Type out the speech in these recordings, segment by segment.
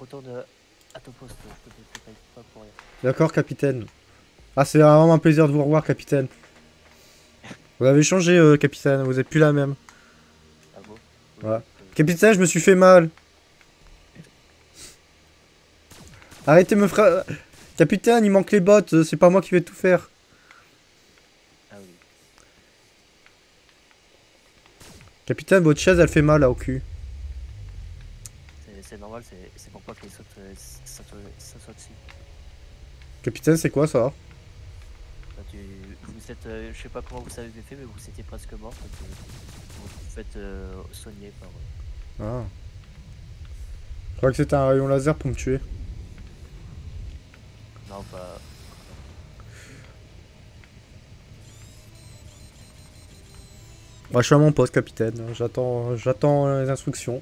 retourne à ton poste, je te paye pas pour rien. D'accord, capitaine. Ah, c'est vraiment un plaisir de vous revoir, capitaine. Vous avez changé, capitaine, vous êtes plus la même. Ah bon? Oui, Voilà. oui. Capitaine, je me suis fait mal. Arrêtez de me frapper. Capitaine, il manque les bottes, c'est pas moi qui vais tout faire. Ah oui. Capitaine, votre chaise, elle fait mal, là, au cul. C'est normal, c'est pour pas qu'il saute, ça saute dessus. Capitaine, c'est quoi, ça? Bah, vous êtes, je sais pas comment vous avez fait, mais vous étiez presque mort. Donc, vous vous faites soigner par. Ah. Je crois que c'était un rayon laser pour me tuer. Non, pas. Non. Moi, je suis à mon poste, capitaine. J'attends les instructions.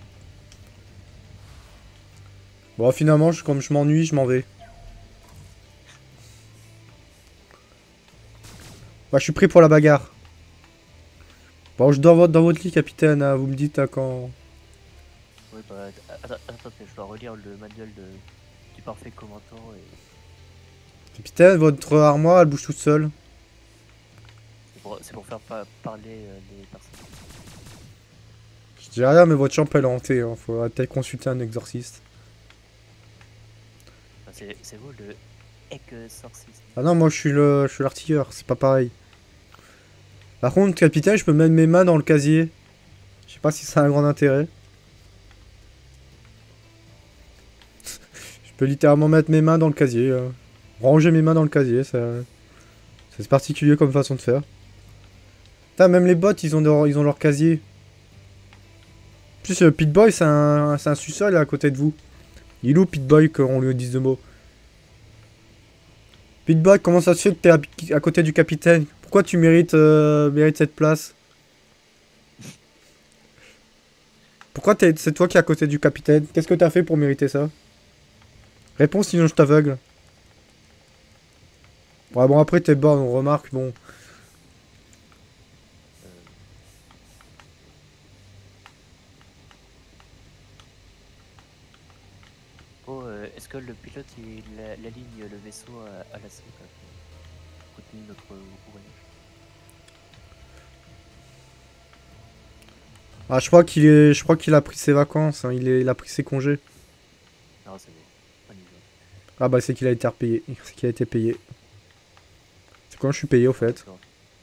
Bon, finalement, comme je m'ennuie, je m'en vais. Bah, je suis prêt pour la bagarre. Bon, je dors dans votre lit, capitaine. Vous me dites quand. Oui, bah, attends, je dois relire le manuel du parfait combattant et Capitaine, votre armoire, elle bouge toute seule. c'est pour faire parler les personnes. Je dis rien, mais votre chambre, elle est hantée. Hein. Faudrait peut-être consulter un exorciste. Enfin, c'est vous le exorcisme. Ah non, moi, je suis l'artilleur. C'est pas pareil. Par contre, capitaine, je peux mettre mes mains dans le casier. Je sais pas si ça a un grand intérêt. Je peux littéralement mettre mes mains dans le casier. Ranger mes mains dans le casier, c'est particulier comme façon de faire. Putain, même les bots, ils ont leur casier. En plus, Pit-Boy, c'est un sous-sol à côté de vous. Il est où Pit-Boy qu'on lui dise de mots? Pit-Boy, comment ça se fait que t'es à côté du capitaine? Pourquoi tu mérites cette place? Pourquoi c'est toi qui es à côté du capitaine? Qu'est-ce que t'as fait pour mériter ça? Réponds sinon je t'aveugle. Ouais, bon, après t'es bon, on remarque, bon. Euh, oh, est-ce que le pilote il aligne le vaisseau à la cible pour continuer notre voyage? Ah, je crois qu'il a pris ses vacances, hein, il a pris ses congés. Non, c'est bon, on y va. Ah bah c'est qu'il a été repayé, c'est qu'il a été payé. C'est quand je suis payé au Oh, fait. d'accord.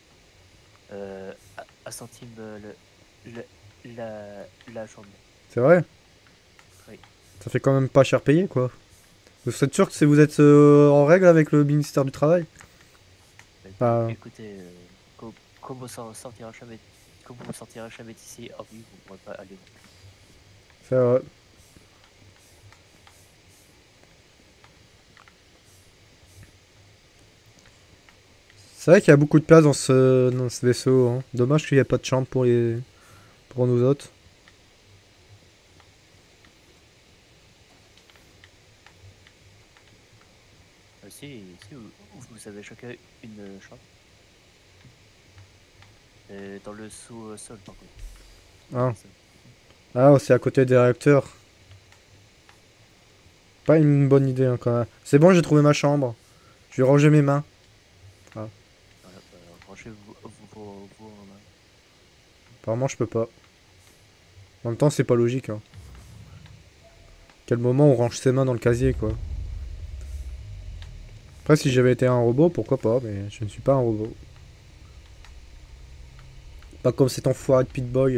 À centime le, la journée. C'est vrai? Oui. Ça fait quand même pas cher payé quoi. Vous êtes sûr que vous êtes en règle avec le ministère du Travail? Bah, Bah, écoutez, comme vous sortirez jamais, comme vous sortirez jamais d'ici, ah oui, vous ne pourrez pas aller non plus. c'est vrai. C'est vrai qu'il y a beaucoup de place dans ce vaisseau. Hein. Dommage qu'il n'y ait pas de chambre pour nous autres. Si vous avez chacun une chambre. Dans le sous-sol, par contre. Dans Ah, les sols. ah c'est à côté des réacteurs. Pas une bonne idée hein, quand même. C'est bon, j'ai trouvé ma chambre. Je vais ranger mes mains. Ah, Voilà, bah, rangez vos mains. apparemment, je peux pas. En même temps, c'est pas logique. Hein. Quel moment on range ses mains dans le casier quoi. Après, si j'avais été un robot, pourquoi pas, mais je ne suis pas un robot. Pas comme cet enfoiré de Pit-Boy.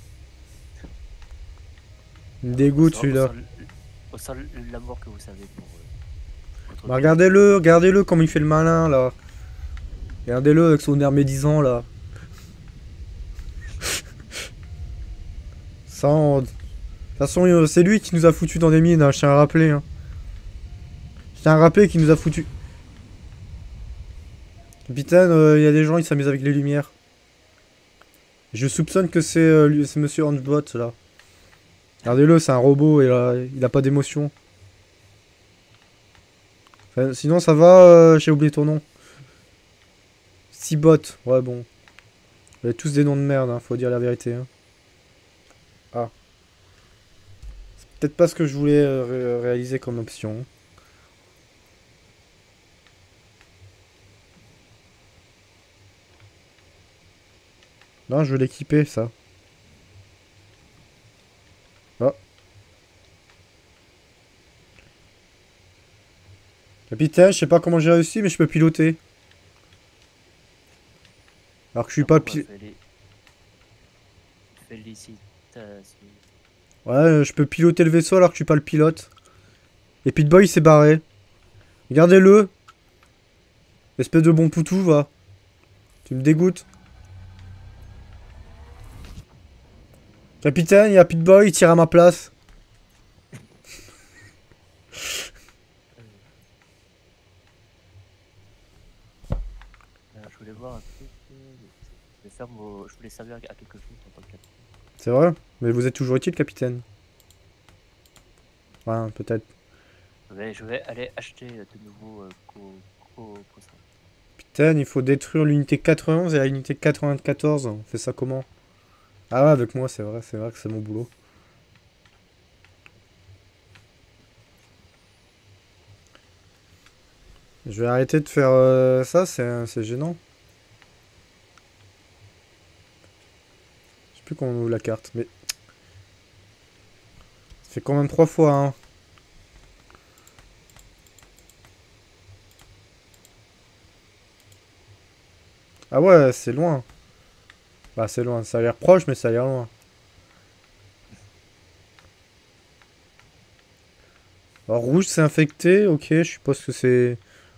Il me dégoûte celui-là. On sent l'amour que vous avez pour votre Bah, pilote. regardez-le comme il fait le malin là. Regardez-le avec son air médisant là. De toute façon, c'est lui qui nous a foutu dans des mines, hein, je tiens à rappeler. Hein. Je tiens à rappeler qu'il nous a foutu. Capitaine, il y a des gens, ils s'amusent avec les lumières. Je soupçonne que c'est Monsieur Hunchbot là. Regardez-le, c'est un robot et il a pas d'émotion. Enfin, sinon, ça va, j'ai oublié ton nom. Cibot, ouais, bon. Vous avez tous des noms de merde, hein, faut dire la vérité. Hein. Ah, peut-être pas ce que je voulais réaliser comme option. Non, je veux l'équiper, ça. Oh. Capitaine, je sais pas comment j'ai réussi, mais je peux piloter. Alors que je suis Ah pas bon, bah, pilote. félicitations. Ouais, je peux piloter le vaisseau alors que je suis pas le pilote. Et Pit-Boy il s'est barré. Regardez-le. Espèce de bon poutou, va. Tu me dégoûtes. Capitaine, il y a Pit-Boy, il tire à ma place. Je voulais voir un truc. Je voulais servir à quelque chose en tant que capitaine. C'est vrai? Mais vous êtes toujours utile, capitaine. Ouais, peut-être. Je vais aller acheter de nouveaux cossins. Capitaine, il faut détruire l'unité 91 et l'unité 94. On fait ça comment? Ah ouais, avec moi, c'est vrai que c'est mon boulot. Je vais arrêter de faire ça, c'est gênant. Je sais plus comment on ouvre la carte, mais... Ça fait quand même 3 fois, hein. Ah ouais, c'est loin. Bah, c'est loin. Ça a l'air proche, mais ça a l'air loin. Alors, rouge, c'est infecté. Ok, je suppose que c'est...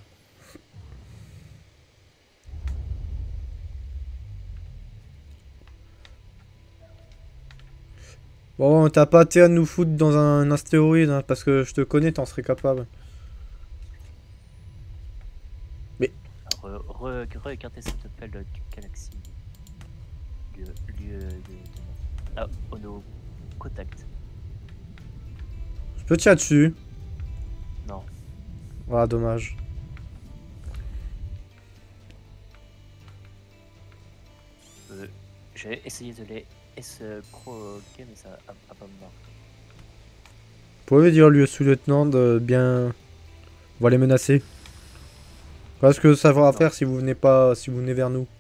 Bon, t'as pas intérêt à nous foutre dans un astéroïde, hein, parce que je te connais, t'en serais capable. Mais... Regardez cette belle galaxie. Lieu de... Ah, Ono, contact. Je peux tirer dessus. Non. Ah, dommage. J'ai essayé de les escroquer, mais ça a pas marché. Vous pouvez dire lui sous-lieutenant de bien... On va les menacer. Parce que ça va faire si vous venez pas... Si vous venez vers nous.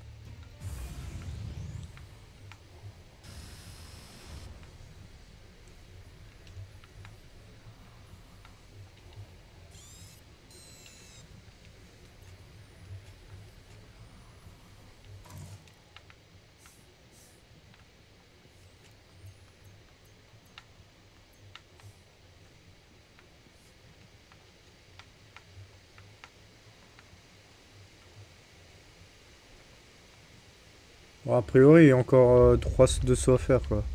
Bon, a priori, il y a encore 2 sauts à faire, quoi.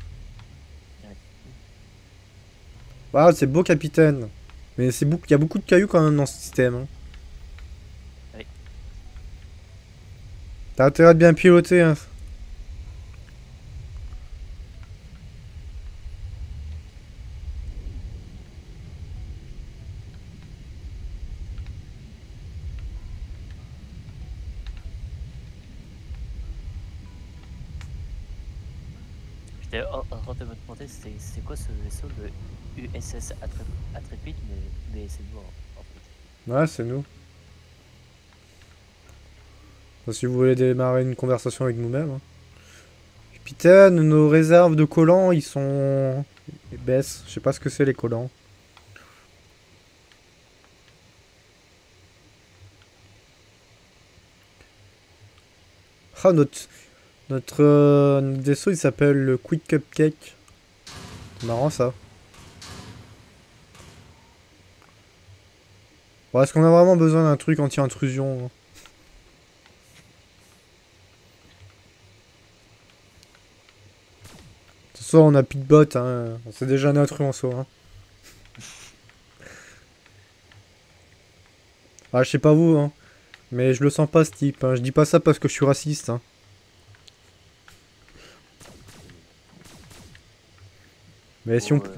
Ah, c'est beau, capitaine. Mais c'est il y a beaucoup de cailloux quand même dans ce système. Hein. Oui. T'as intérêt de bien piloter. Hein. J'étais en train de me demander c'est quoi ce vaisseau, le USS Intrepid, mais c'est nous en fait. Ouais, c'est nous. Enfin, si vous voulez démarrer une conversation avec nous-mêmes. Hein. Capitaine, nos réserves de collants, ils sont... Ils baissent. Je sais pas ce que c'est les collants. Ah, notre vaisseau, il s'appelle le Quick Cupcake. C'est marrant, ça. Bon, est-ce qu'on a vraiment besoin d'un truc anti-intrusion? Hein. Ce soir, on a Pitbot, hein. C'est déjà un intrus en soi. Hein. Ah, je sais pas vous, hein. Mais je le sens pas, ce type. Hein. Je dis pas ça parce que je suis raciste. Hein. Mais si on...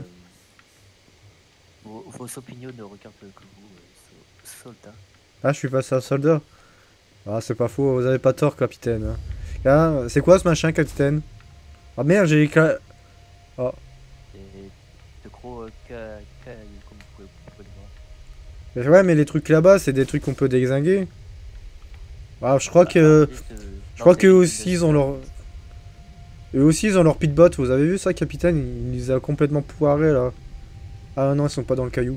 Vos opinions ne regardent que vous, soldats. Ah, je suis passé à soldat. Ah, c'est pas faux. Vous avez pas tort, capitaine. Hein. Ah, c'est quoi ce machin, capitaine? Ah merde, j'ai... Oh. Et de cailloux, comme vous pouvez le voir. Mais ouais, mais les trucs là-bas, c'est des trucs qu'on peut dézinguer. Ah, je crois que... Ensuite, Je non, crois c'est qu'eux item aussi, de ils ont leur... service. Eux aussi, ils ont leur pitbot. Vous avez vu ça, capitaine? Il les a complètement poirés, là. Ah non, ils sont pas dans le caillou.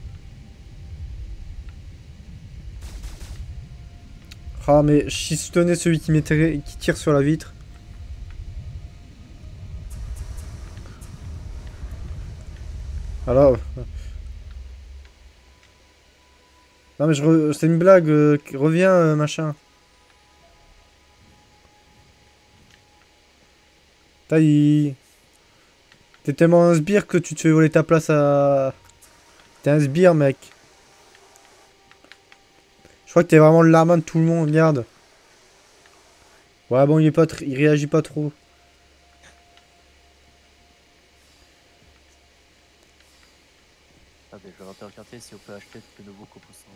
Ah, mais si je tenais celui qui tire sur la vitre. Alors... Non, mais c'est une blague. Reviens, machin. T'es tellement un sbire que tu te fais voler ta place à... T'es un sbire, mec. Je crois que t'es vraiment le larbin de tout le monde, regarde. Ouais, bon, il réagit pas trop. Attendez, je vais regarder si on peut acheter de nouveaux composants.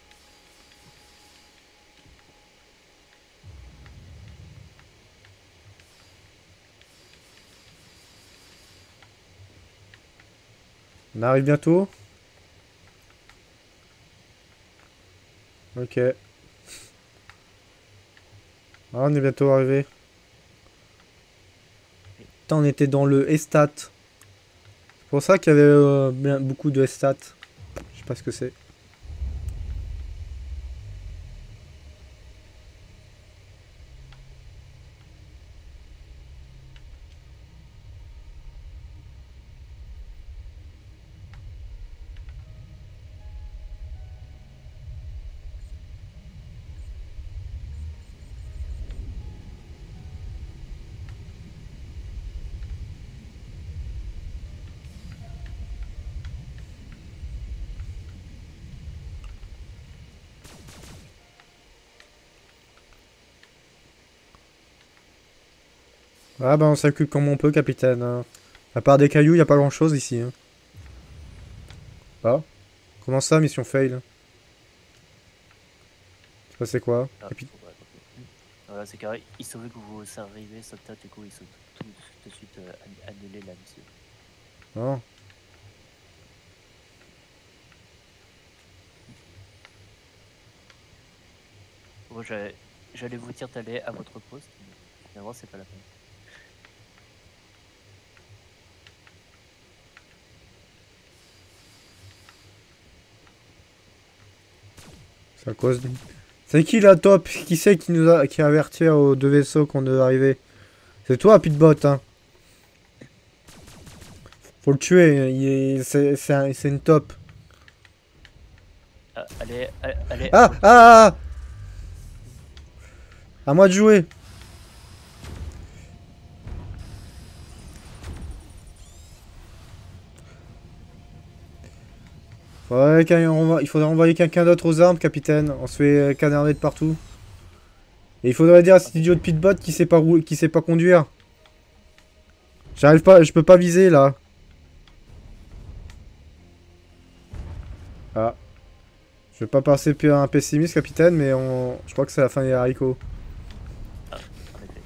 On arrive bientôt. Ok. Ah, on est bientôt arrivé. Putain, on était dans le Estat. C'est pour ça qu'il y avait beaucoup de Estat. Je sais pas ce que c'est. Ah bah on s'occupe comme on peut, capitaine, hein. À part des cailloux, y a pas grand chose ici, hein. Ah, comment ça, mission fail? Ça c'est quoi? Ah, ouais, ok. Voilà, c'est carré. Il se veut que vous arrivez, sauvetage, du coup, ils sont tout de suite annulé la mission. Non. Moi, j'allais vous dire d'aller à votre poste, mais finalement, c'est pas la peine. C'est à cause de... C'est qui la top? Qui c'est qui a averti aux deux vaisseaux qu'on devait arriver? C'est toi, Pitbot, hein. Faut le tuer, c'est une top. Ah, allez à Ah, votre poste. ah, ah! À moi de jouer. Il faudrait envoyer quelqu'un d'autre aux armes, capitaine. On se fait canarder de partout. Et il faudrait dire à cet idiot de Pitbot qui sait pas conduire. J'arrive pas, je peux pas viser là. Ah. Je vais pas passer pour un pessimiste, capitaine, mais je crois que c'est la fin des haricots. Ah, en effet.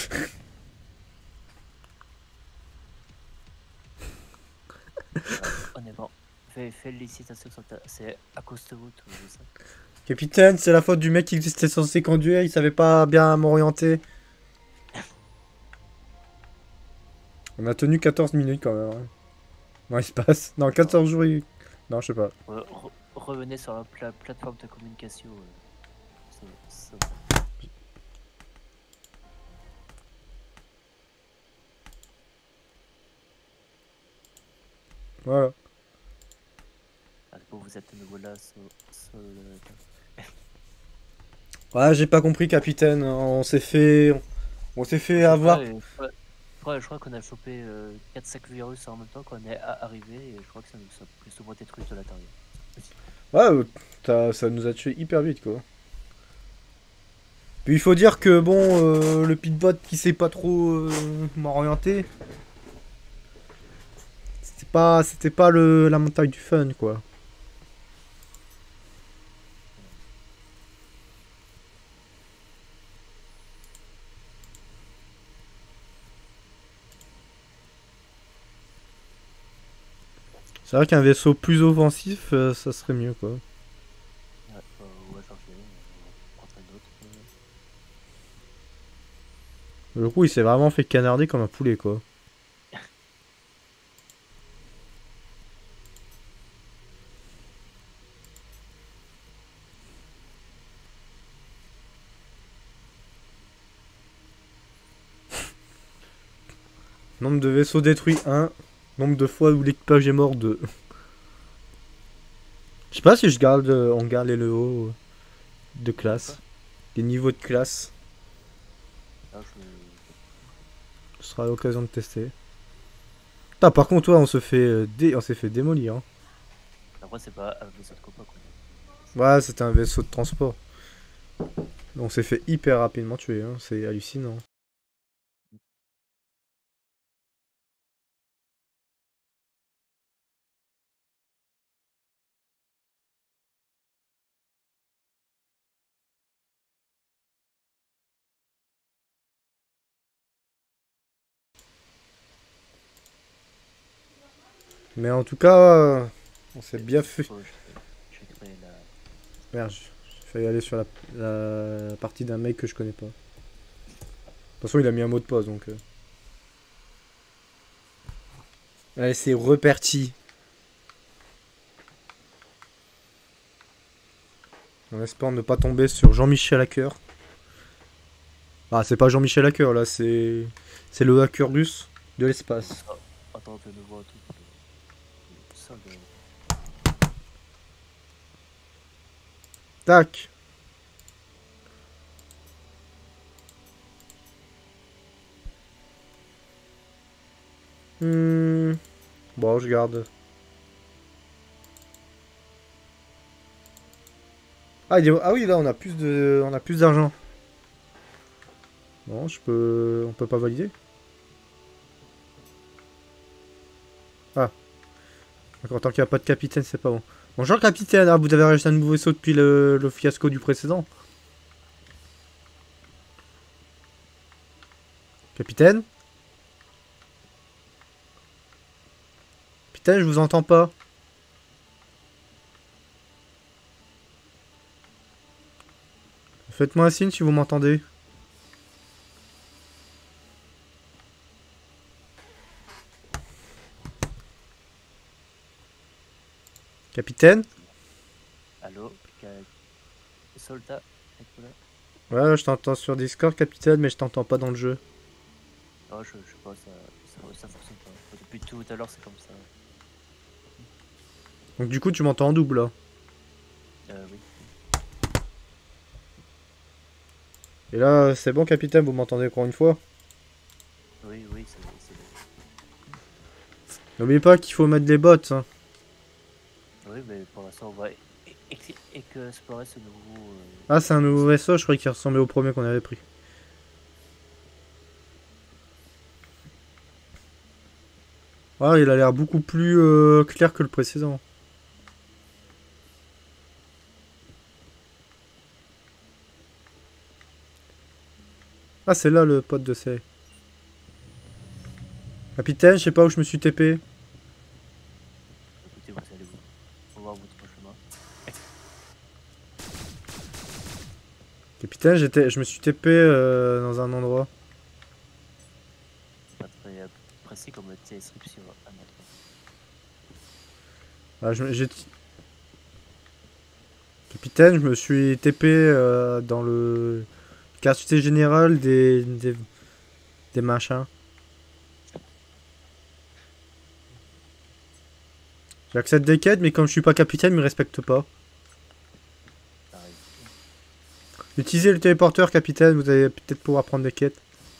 Honnêtement, félicitations, c'est à cause de vous, tout ça. Capitaine, c'est la faute du mec qui était censé conduire, il savait pas bien m'orienter. On a tenu 14 minutes quand même, hein. Non, il se passe. Non, 14 jours, non, je sais pas. Revenez sur la plateforme de communication. Ça- Voilà. Ah, vous êtes de nouveau là Ouais, j'ai pas compris, capitaine. On s'est je fait sais pas, avoir. je crois qu'on a chopé 4-5 virus en même temps quand on est arrivé et je crois que ça nous a plus ou moins détruit de l'intérieur. Ouais, ça nous a tué hyper vite, quoi. Puis il faut dire que, bon, le pitbot qui sait pas trop m'orienter, c'était pas la montagne du fun, quoi. C'est vrai qu'un vaisseau plus offensif, ça serait mieux quoi. Ouais, on va changer, on va prendre un autre. Le coup, il s'est vraiment fait canarder comme un poulet quoi. Nombre de vaisseaux détruits 1. Nombre de fois où l'équipage est mort 2. Je sais pas si on garde les LEO de classe. Les niveaux de classe. Là, Ce sera l'occasion de tester. Putain, par contre, toi, on s'est fait démolir. Hein. Après, c'est pas un vaisseau de copain quoi. Ouais, c'était un vaisseau de transport. On s'est fait hyper rapidement tuer, hein. C'est hallucinant. Mais en tout cas, on s'est bien fait. Oh, je vais créer la. Merde, j'ai failli aller sur la partie d'un mec que je connais pas. De toute façon, il a mis un mot de passe donc. Allez, c'est reparti. On espère ne pas tomber sur Jean-Michel Hacker. Ah, c'est pas Jean-Michel Hacker là, c'est le hacker russe de l'espace. Oh, attends, de nouveau un truc. Ça, Tac. Bon, je garde. Ah oui, là, on a plus d'argent. Non, on peut pas valider. Ah, d'accord, tant qu'il n'y a pas de capitaine, c'est pas bon. Bonjour capitaine, ah, vous avez rajouté un nouveau vaisseau depuis le fiasco du précédent. Capitaine? Capitaine, je vous entends pas. Faites-moi un signe si vous m'entendez. Capitaine? allô, soldat, êtes-vous là? Ouais, je t'entends sur Discord, capitaine, mais je t'entends pas dans le jeu. Oh, je sais pas, ça fonctionne pas. Depuis tout à l'heure, c'est comme ça. Donc du coup, tu m'entends en double là. Oui. Et là, c'est bon, capitaine, vous m'entendez encore une fois? Oui, oui, c'est bon. N'oubliez pas qu'il faut mettre des bots. Hein. Oui, mais pour l'instant, on va explorer ce nouveau. Ah, c'est un nouveau vaisseau, je croyais qu'il ressemblait au premier qu'on avait pris. Ah, il a l'air beaucoup plus clair que le précédent. Ah, c'est là le pote de C. Capitaine, je sais pas où je me suis TP. Écoutez, vous allez voir votre chemin. Capitaine, je me suis TP dans un endroit. Pas très précis comme description à notre. Ah, Capitaine, je me suis TP dans le quartier général des machins. J'accepte des quêtes, mais comme je suis pas capitaine, ils me respectent pas. Pareil. Utilisez le téléporteur, capitaine, vous allez peut-être pouvoir prendre des quêtes.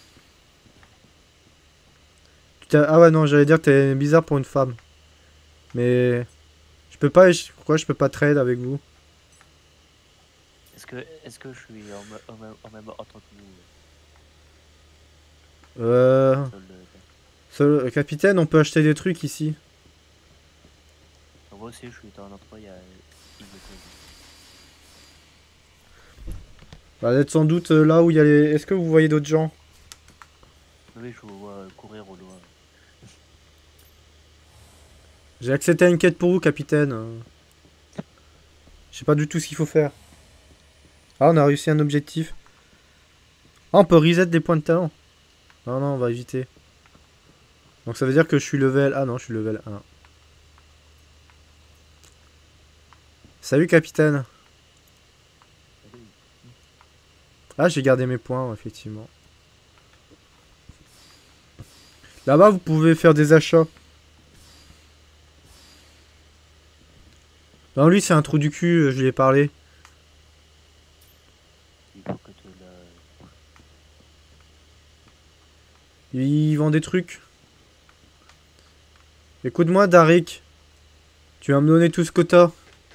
Ah ouais, non, j'allais dire que t'es bizarre pour une femme. Mais... Je peux pas... Pourquoi je peux pas trade avec vous? Est-ce que je suis en même ordre que vous Euh... Capitaine, on peut acheter des trucs ici. Moi aussi, je suis dans un endroit, il y a une Bah, vous êtes sans doute là où il y a les... Est-ce que vous voyez d'autres gens? oui, je vous vois courir au loin. J'ai accepté une quête pour vous, capitaine. Je sais pas du tout ce qu'il faut faire. Ah, on a réussi un objectif. Ah, on peut reset des points de talent. Non, non, on va éviter. Donc ça veut dire que je suis level... Ah non, je suis level 1. Salut, capitaine. Salut. Ah, j'ai gardé mes points, effectivement. Là-bas, vous pouvez faire des achats. Non, lui, c'est un trou du cul, je lui ai parlé. Il faut que tu la... Il vend des trucs. Écoute-moi, Darik. Tu vas me donner tout ce que t'as.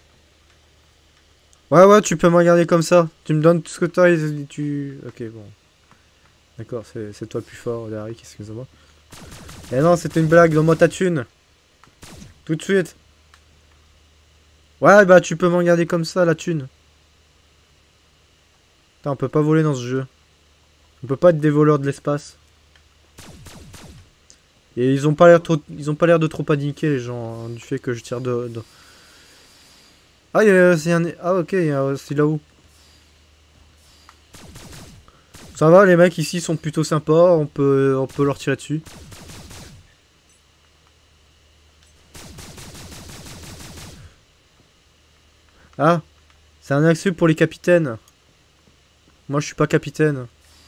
Ouais, ouais, tu peux me regarder comme ça. Tu me donnes tout ce que t'as et tu... Ok, bon. D'accord, c'est toi le plus fort, Darik, excuse-moi. Eh non, c'était une blague, donne-moi ta thune. Tout de suite. Ouais, bah tu peux me regarder comme ça, la thune. Putain, on peut pas voler dans ce jeu. On peut pas être des voleurs de l'espace. Et ils ont pas l'air trop... Ils ont pas l'air de trop paniquer, les gens, hein, du fait que je tire de... Ah, c'est un... Ah, ok, c'est là-haut. Ça va, les mecs ici sont plutôt sympas, on peut leur tirer dessus. Ah, c'est un accès pour les capitaines. Moi, je suis pas capitaine.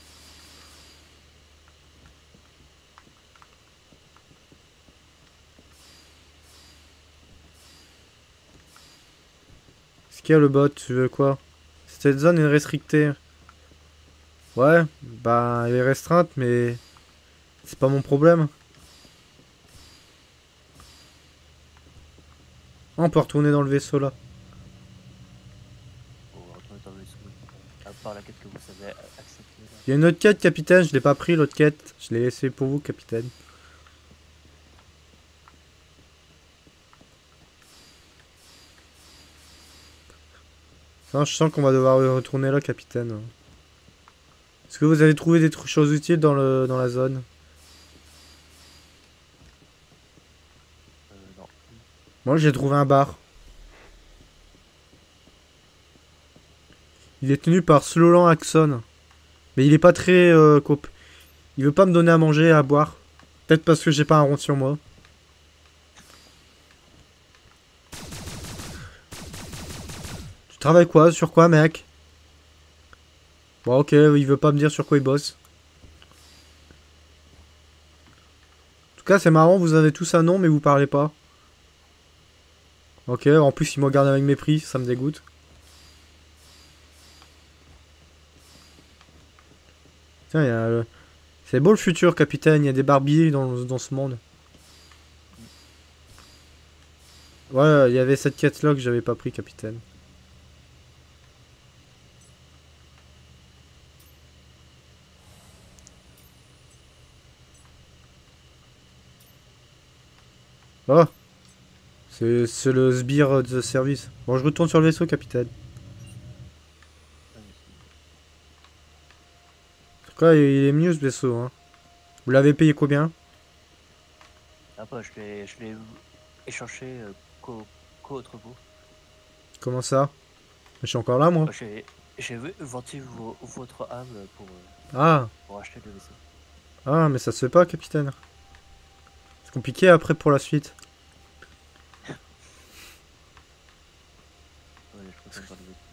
Est-ce qu'il y a le bot? Tu veux quoi? Cette zone est restrictée. Ouais, bah, elle est restreinte, mais c'est pas mon problème. Ah, on peut retourner dans le vaisseau là. Pour retourner dans le vaisseau. À part la quête que vous savez accepter là. Il y a une autre quête, capitaine. Je l'ai pas pris, l'autre quête. Je l'ai laissé pour vous, capitaine. Non, je sens qu'on va devoir retourner là, capitaine. Est-ce que vous avez trouvé des choses utiles dans la zone? Non. Moi, j'ai trouvé un bar. Il est tenu par Slolan Axon. Mais il est pas très il veut pas me donner à manger et à boire. Peut-être parce que j'ai pas un rond sur moi. Tu travailles quoi? Sur quoi, mec? Bon, ok, il veut pas me dire sur quoi il bosse. En tout cas, c'est marrant, vous avez tous un nom, mais vous parlez pas. Ok, en plus, il me regarde avec mépris, ça me dégoûte. Tiens, il y a c'est beau le futur, capitaine, il y a des barbiers dans ce monde. Ouais, il y avait cette quête-là que j'avais pas pris, capitaine. Oh, c'est le sbire de service. Bon, je retourne sur le vaisseau, capitaine. En tout cas, il est mieux ce vaisseau, hein. Vous l'avez payé combien? Ah bah je l'ai échangé qu'autre vous. Comment ça? Je suis encore là, moi. Bah, j'ai vendu votre âme Ah, pour acheter le vaisseau. ah, mais ça se fait pas, capitaine. C'est compliqué après pour la suite. Ouais, je retourne dans le vaisseau.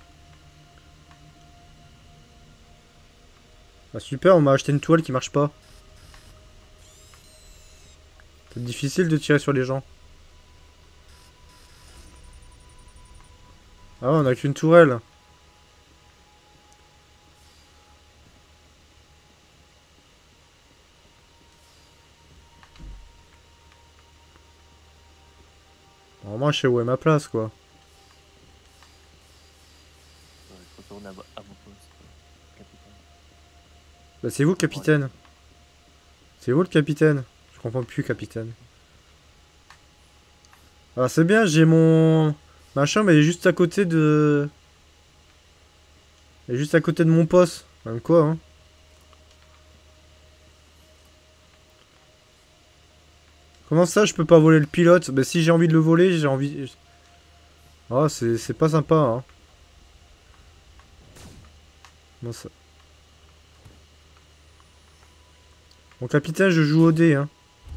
Ah, super, on m'a acheté une toile qui marche pas. C'est difficile de tirer sur les gens. Ah, on a qu'une tourelle. Normalement, je sais où est ma place, quoi. Ouais, je retourne à mon poste, capitaine. Bah, c'est vous, Bon, allez. capitaine. C'est vous le capitaine. Je comprends plus, capitaine. Ah, c'est bien, j'ai mon... Ma chambre, elle est juste à côté de... Elle est juste à côté de mon poste. Même quoi, hein. Comment ça, je peux pas voler le pilote? Bah si j'ai envie de le voler, j'ai envie... Ah, c'est pas sympa, hein. Bon, ça... Mon capitaine, je joue au dé, hein.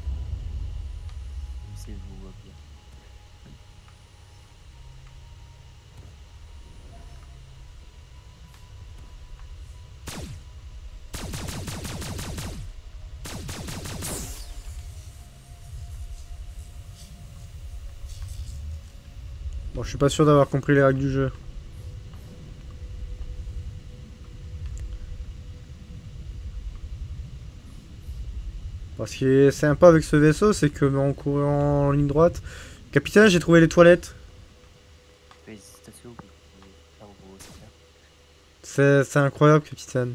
C'est vous, bien. Bon, je suis pas sûr d'avoir compris les règles du jeu. Parce que c'est sympa avec ce vaisseau, c'est que en courant en ligne droite... Capitaine, j'ai trouvé les toilettes. Félicitations, vous pouvez faire vos affaires. C'est incroyable, capitaine.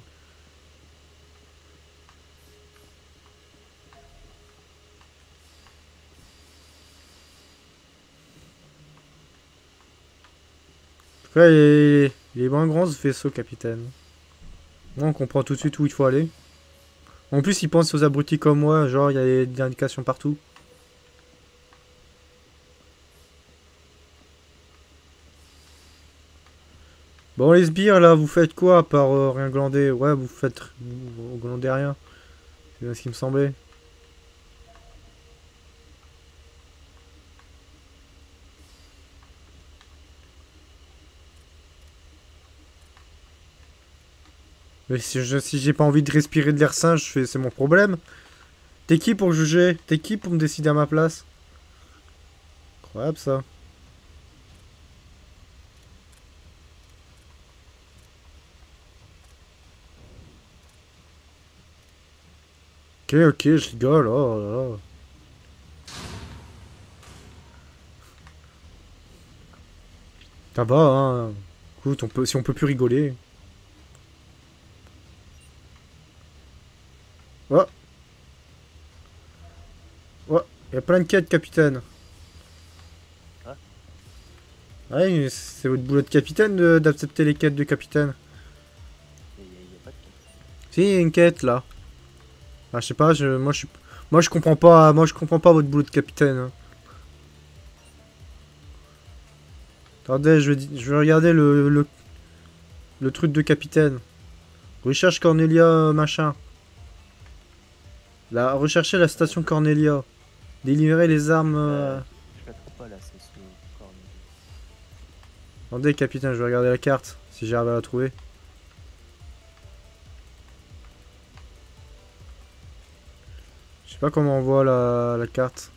En tout cas, il est moins grand ce vaisseau, capitaine. Moi, on comprend tout de suite où il faut aller. En plus, il pense aux abrutis comme moi, genre, il y a des indications partout. Bon, les sbires, là, vous faites quoi à part rien glander? Ouais, vous glandez rien. C'est bien ce qui me semblait. Mais si j'ai pas envie de respirer de l'air sain, c'est mon problème. T'es qui pour juger? T'es qui pour me décider à ma place? Incroyable ça. Ok, ok, je rigole. Oh là là. Ça va, hein. Écoute, si on peut plus rigoler. Oh, oh, il y a plein de quêtes, capitaine. Ah, Ouais, c'est votre boulot de capitaine d'accepter les quêtes de capitaine. y a pas de quête. Si, il y a une quête là. Ah, je sais pas, moi je comprends pas, moi je comprends pas votre boulot de capitaine, hein. Attendez, je vais regarder le truc de capitaine. Recherche Cornelia machin. Rechercher la station Cornelia. Délivrer les armes. Je la trouve pas là, c'est ce Cornelia. Attendez, capitaine, je vais regarder la carte si j'arrive à la trouver. Je sais pas comment on voit la carte.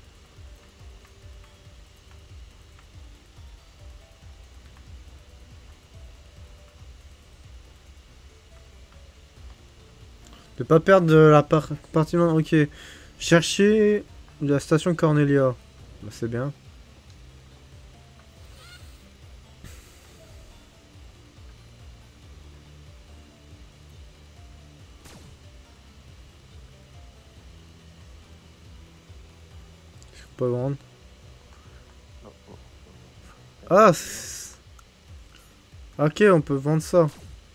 De pas perdre de la partie. Ok. Chercher la station Cornelia. Bah, c'est bien. Je peux pas vendre. Non, oh, Ah, ok, on peut vendre ça.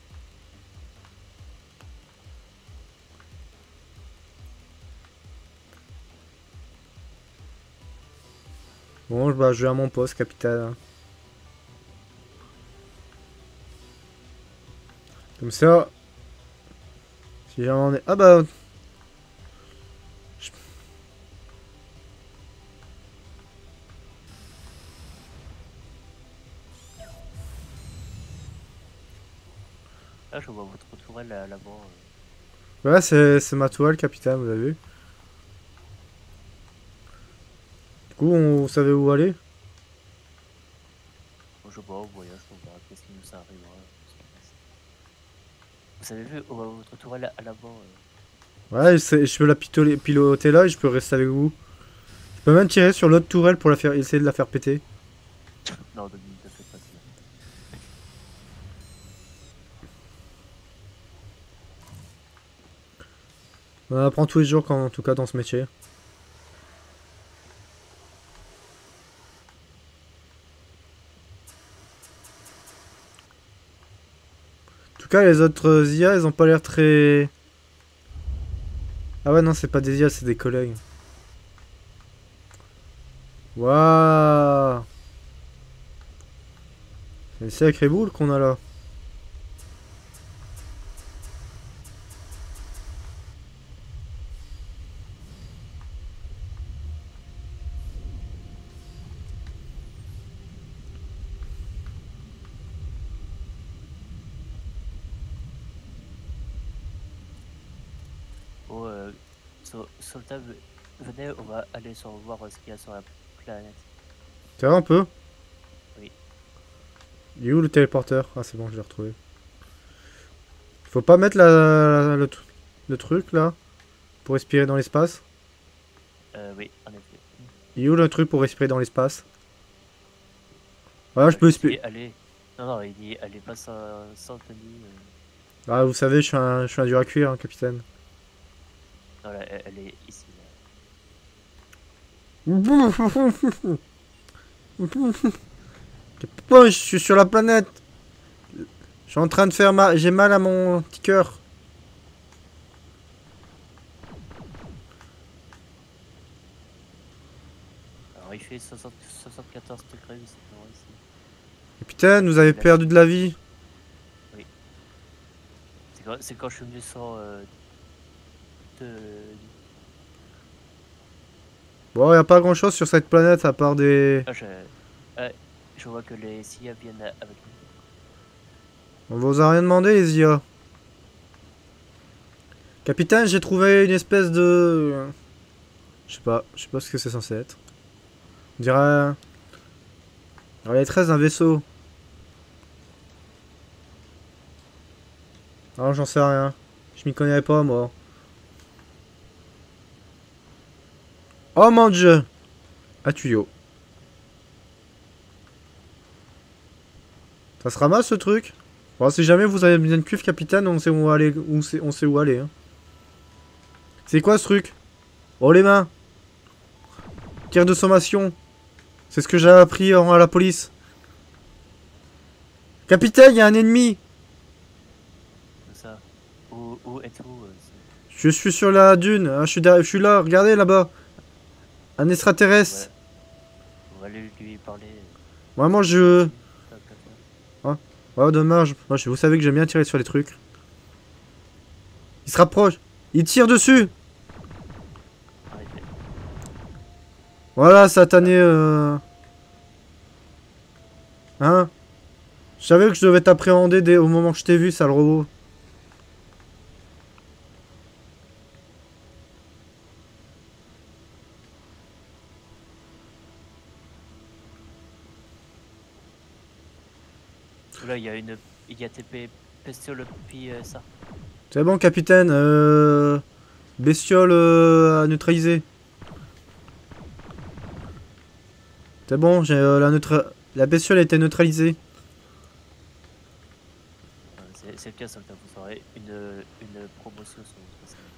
Bon, bah, je vais à mon poste, capitaine. Comme ça, si j'en ai... Ah bah... ah, je vois votre tourelle là-bas. Ouais, c'est ma toile, capitaine, vous avez vu. Du coup, vous savez où aller? Je vois au voyage, on verra qu'est-ce qui nous arrivera. Vous avez vu votre tourelle à l'avant. Ouais, je peux la piloter là et je peux rester avec vous. Je peux même tirer sur l'autre tourelle pour essayer de la faire péter. Non, ne me faites pas ça. On apprend tous les jours, en tout cas, dans ce métier. En tout cas, les autres IA, elles ont pas l'air très... Ah ouais, non, c'est pas des IA, c'est des collègues. Waouh. C'est une sacrée boule qu'on a là. Oh, Solta, venez, on va aller sur voir ce qu'il y a sur la planète. Tu vois un peu? Oui. Il est où le téléporteur? Ah c'est bon, je l'ai retrouvé. Faut pas mettre le truc là pour respirer dans l'espace. Oui, en effet. Il est où le truc pour respirer dans l'espace? Voilà, je peux respirer. Allez. Non, non, il dit allez pas sans tenue. Ah, vous savez, je suis un dur à cuire, hein, capitaine. Non, là, elle est ici. Pourquoi je suis sur la planète? Je suis en train de faire mal. J'ai mal à mon petit cœur. Alors il fait 74 degrés, c'est bon ici. Capitaine, vous avez perdu de la vie. Oui. C'est quand je suis venu sur de... Bon, y a pas grand chose sur cette planète à part des. Ah, je vois que les CIA viennent avec nous. On vous a rien demandé, les IA. Capitaine, j'ai trouvé une espèce de. Je sais pas ce que c'est censé être. On dirait. Alors, il y a 13 d'un vaisseau. Non, j'en sais rien. Je m'y connais pas, moi. Oh mon dieu! Un tuyau. Ça se ramasse ce truc? Bon, si jamais vous avez besoin de cuve, capitaine, on sait où aller. On sait où aller. Hein. C'est quoi ce truc? Oh les mains! Tir de sommation. C'est ce que j'ai appris à la police. Capitaine, il y a un ennemi! Comme ça. Où êtes-vous Je suis sur la dune. Ah, je suis là, regardez là-bas. Un extraterrestre. On va aller lui parler. Vraiment, je. Oh, dommage. Moi, vous savez que j'aime bien tirer sur les trucs. Il se rapproche. Il tire dessus. Voilà, satané. Hein? Je savais que je devais t'appréhender au moment que je t'ai vu, sale robot. Là, il y a une IATP bestiole puis ça. C'est bon, capitaine. Bestiole à neutraliser. C'est bon, j'ai la bestiole a été neutralisée. C'est le cas, ça vous aurez une promotion sur votre site.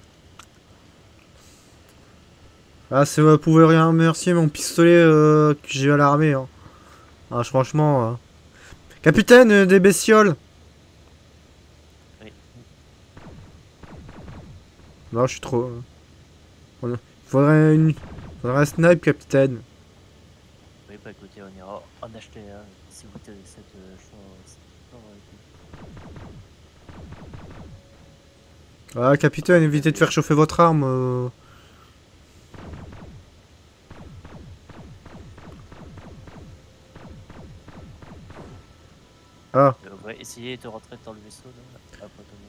Ah, si vous pouvez rien remercier mon pistolet que j'ai eu à l'armée. Hein. Ah, franchement. Capitaine des bestioles! Oui. Non, je suis trop. Faudrait un snipe, capitaine. Oui, bah écoutez, on ira en acheter un si vous avez cette chance. Ah, capitaine, évitez de faire chauffer votre arme. Ah. On va essayer de rentrer dans le vaisseau là.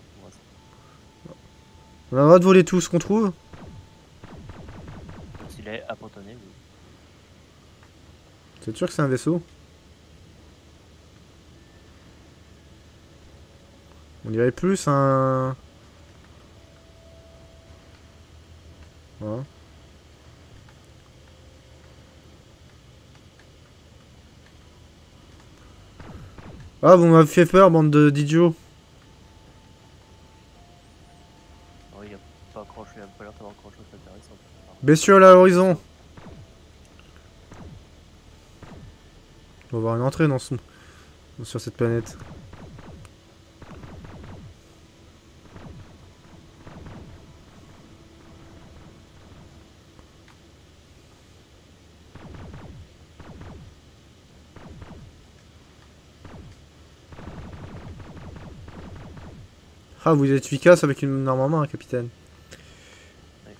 On a le droit de voler tout ce qu'on trouve? S'il est abandonné, oui. C'est sûr que c'est un vaisseau? On dirait plus un... Voilà. Ah, vous m'avez fait peur, bande d'idiots. Il n'y a pas grand chose, il n'y a pas l'air d'avoir grand chose d'intéressant. Bestiole à l'horizon. On va avoir une entrée sur cette planète. Ah, vous êtes efficace avec une arme en main, capitaine. Ouais.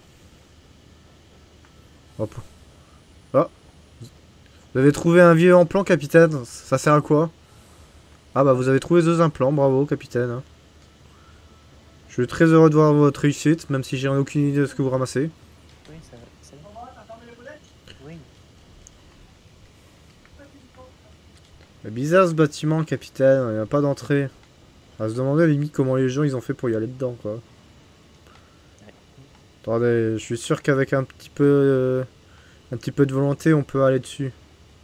Hop. Ah, vous avez trouvé un vieux implant, capitaine. Ça sert à quoi? Ah bah vous avez trouvé 2 implants, bravo, capitaine. Je suis très heureux de voir votre réussite, même si j'ai aucune idée de ce que vous ramassez. Oui, ça va. Oui. C'est bizarre ce bâtiment, capitaine, il n'y a pas d'entrée. À se demander à la limite comment les gens ils ont fait pour y aller dedans, quoi. Ouais. Attendez, je suis sûr qu'avec un petit peu de volonté, on peut aller dessus.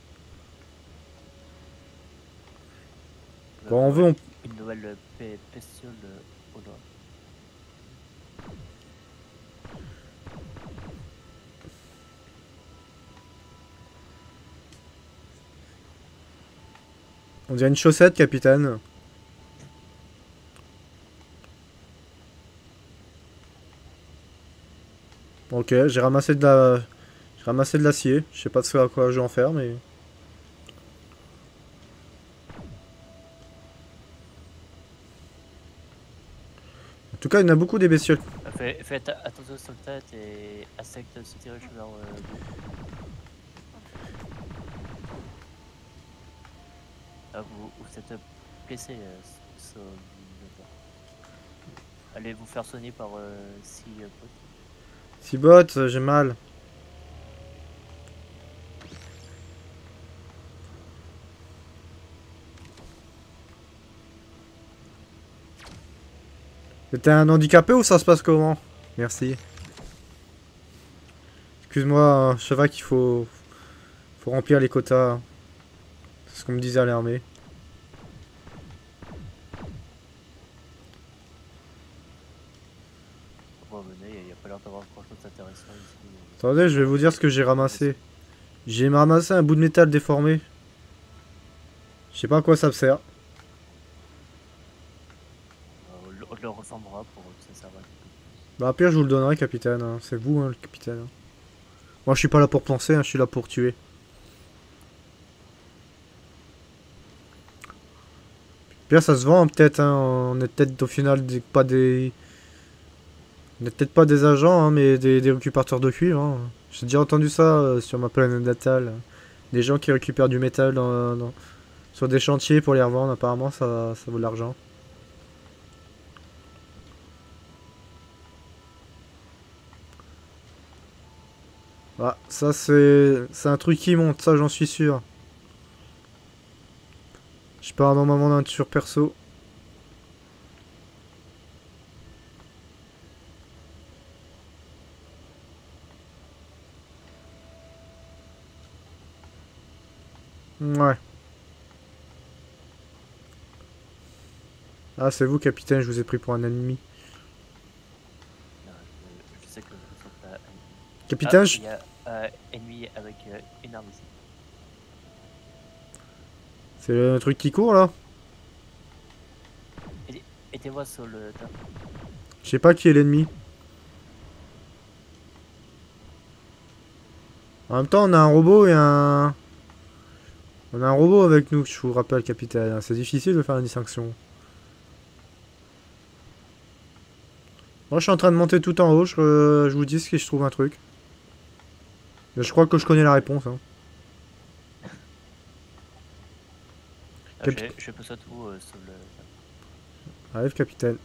On va Quand on veut, trouver on... une nouvelle bestiole au loin. on dirait une chaussette, capitaine. Ok, j'ai ramassé de la... J'ai ramassé de l'acier. Je sais pas de à quoi je vais en faire, mais... En tout cas, il y en a beaucoup des bestioles. Faites attention sur le tête et insectes se dirigent vers vous. Ah, vous êtes blessé, allez vous faire soigner par si potes. Si bot, j'ai mal. T'es un handicapé ou ça se passe comment? Merci. Excuse-moi, je sais qu'il faut remplir les quotas. C'est ce qu'on me disait à l'armée. Bon, venez, il n'y a pas l'air d'avoir grand chose d'intéressant ici. Attendez, je vais vous dire ce que j'ai ramassé. J'ai ramassé un bout de métal déformé. Je sais pas à quoi ça me sert. On le ressemblera pour que ça serve à quelque chose. Bah, à pire, je vous le donnerai, capitaine. Hein. C'est vous, hein, le capitaine. Moi, je suis pas là pour penser, hein, je suis là pour tuer. Pire, ça se vend, hein, peut-être. Hein. On est peut-être au final pas des. On n'est peut-être pas des agents, hein, mais des récupérateurs de cuivre. Hein. J'ai déjà entendu ça sur ma planète natale. Des gens qui récupèrent du métal sur des chantiers pour les revendre. Apparemment, ça vaut de l'argent. Ah, ça c'est un truc qui monte, ça j'en suis sûr. Je pars dans ma aventure perso. Ouais. Ah, c'est vous, capitaine, je vous ai pris pour un ennemi. Non, je sais que vous êtes pas ennemi. Capitaine, Il y a ennemi avec une arme ici. c'est le truc qui court là? Aidez-moi sur le tas. Je sais pas qui est l'ennemi. En même temps, on a un robot et un... On a un robot avec nous, je vous rappelle, capitaine. C'est difficile de faire la distinction. Moi, je suis en train de monter tout en haut. Je vous dis si je trouve un truc. Mais je crois que je connais la réponse. Hein. Je pose tout sur le tas. Arrive, capitaine.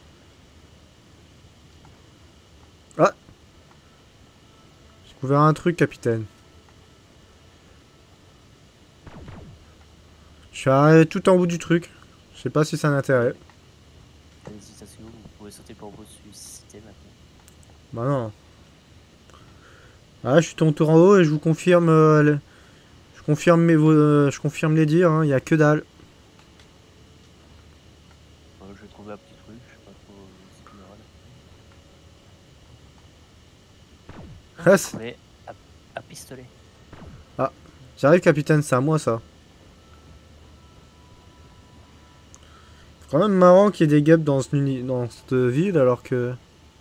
Ah! J'ai couvert un truc, capitaine. Je suis arrivé tout en bout du truc. Je sais pas si c'est un intérêt. Félicitations, vous pouvez sauter pour vous susciter maintenant. Bah non. Ah, je suis ton tour en haut et je vous confirme... je confirme les dires, hein. Il y a que dalle. Je vais trouver un petit truc, je sais pas trop ce qu'il y aura là. Ah, Trouver un pistolet. j'arrive, capitaine, c'est à moi ça. C'est quand même marrant qu'il y ait des guêpes dans cette ville alors que...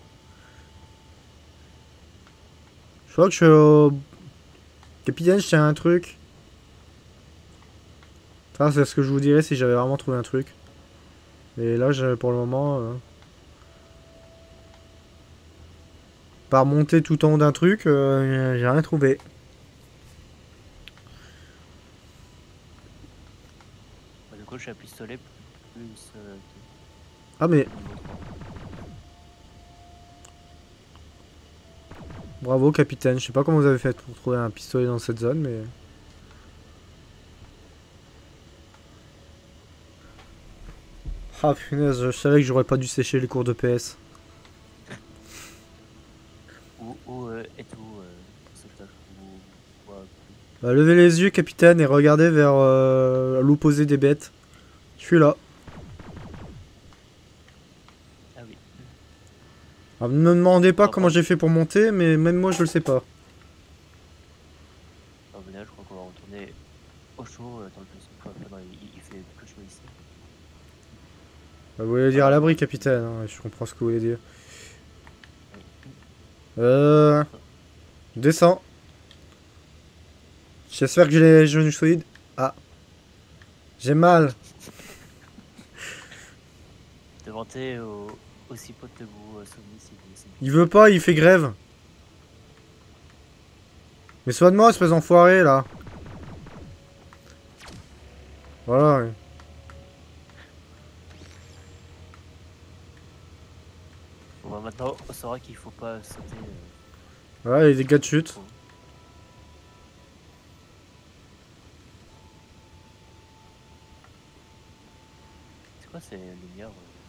Je crois que je suis au... Capitaine, je tiens un truc. Ça, c'est ce que je vous dirais si j'avais vraiment trouvé un truc. Et là, pour le moment... part monter tout en haut d'un truc, j'ai rien trouvé. Bah, du coup, je suis à pistolet plus Ah mais, que niveau 3. bravo capitaine, je sais pas comment vous avez fait pour trouver un pistolet dans cette zone, mais... Ah punaise, je savais que j'aurais pas dû sécher les cours de PS. Où êtes-vous, sauvetage? Ou plus? Bah, levez les yeux capitaine et regardez vers l'opposé des bêtes. Je suis là. Ah oui. Alors, ne me demandez pas On va comment prendre. j'ai fait pour monter, mais même moi je le sais pas. Ah, venez, je crois qu'on va retourner au chaud dans le vaisseau. Enfin, non, il fait plus chaud ici. Bah, vous voulez Ah dire à non, l'abri non. capitaine, hein, je comprends ce que vous voulez dire. Oui. Euh... Descends. J'espère que j'ai les genoux solides. Ah. J'ai mal. Demandez au cipote de vous soumis si vous laissez. Il veut pas, il fait grève. Mais sois de moi, espèce d'enfoiré, là. Voilà. Ouais. Bon, bah, maintenant, on saura qu'il faut pas sauter Voilà, il y a des gars de chute. trop. C'est quoi ces lumières?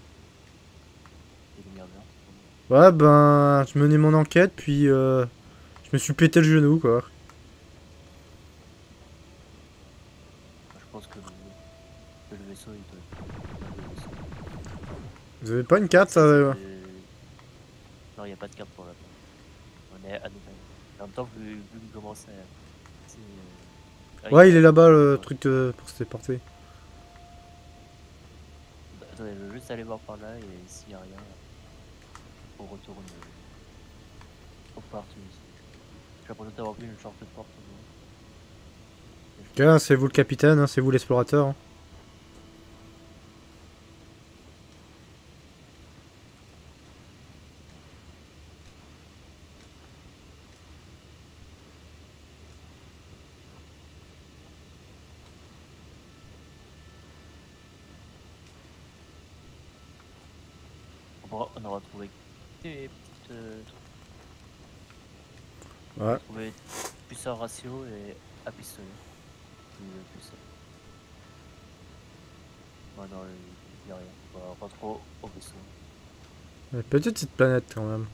Les lumières vertes? Ouais, ben, je menais mon enquête, puis je me suis pété le genou, quoi. Je pense que le vaisseau, il doit être le vaisseau. Vous avez pas une carte, ça Non, il n'y a pas de carte pour là-bas. On est à Nouvelle. En même temps, vu qu'il commence à. C'est, ah oui, Ouais, il est là-bas, ouais, le ouais. truc pour se téléporter. Attendez, je vais juste aller voir par là et s'il n'y a rien, on retourne au parc ici. J'ai l'impression d'avoir vu une sorte de porte au loin. Ok, hein, c'est vous le capitaine, hein, c'est vous l'explorateur. Hein. On aura trouvé des petites. On Ouais. a trouvé plus un ratio et à pistolet. Plus ça. Ouais, non, il n'y a rien. On va rentrer au vaisseau. Petite cette planète, quand même.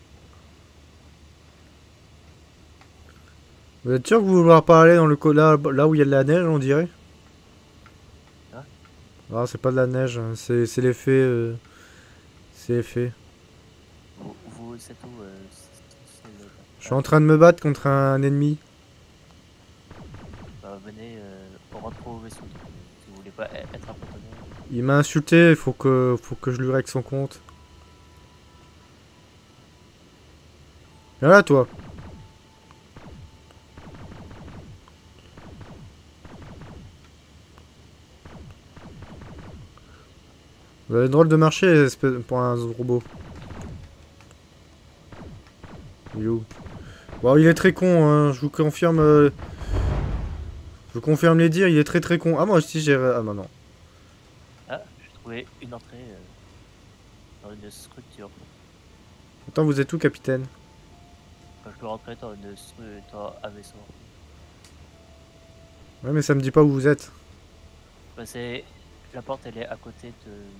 Vous êtes sûr que vous vouloir pas aller dans le là où il y a de la neige, on dirait? Hein? Ah, c'est pas de la neige, hein, c'est l'effet. C'est l'effet. Vous c'est où c'est Je suis en train de me battre contre un ennemi. bah, venez, on rentre au vaisseau. Donc, si vous voulez pas être un partenaire. Il m'a insulté, faut que je lui règle son compte. Viens là, toi. Vous avez le drôle de marcher, pour un robot. Il est où? Bon, il est très con, hein, je vous confirme. Je vous confirme les dires, il est très très con. Ah, moi aussi j'ai. Ah, non, non. Ah, j'ai trouvé une entrée dans une structure. Attends, vous êtes où, capitaine? Quand je peux rentrer dans une dans un vaisseau. Ouais, mais ça me dit pas où vous êtes. Bah, c'est la porte, elle est à côté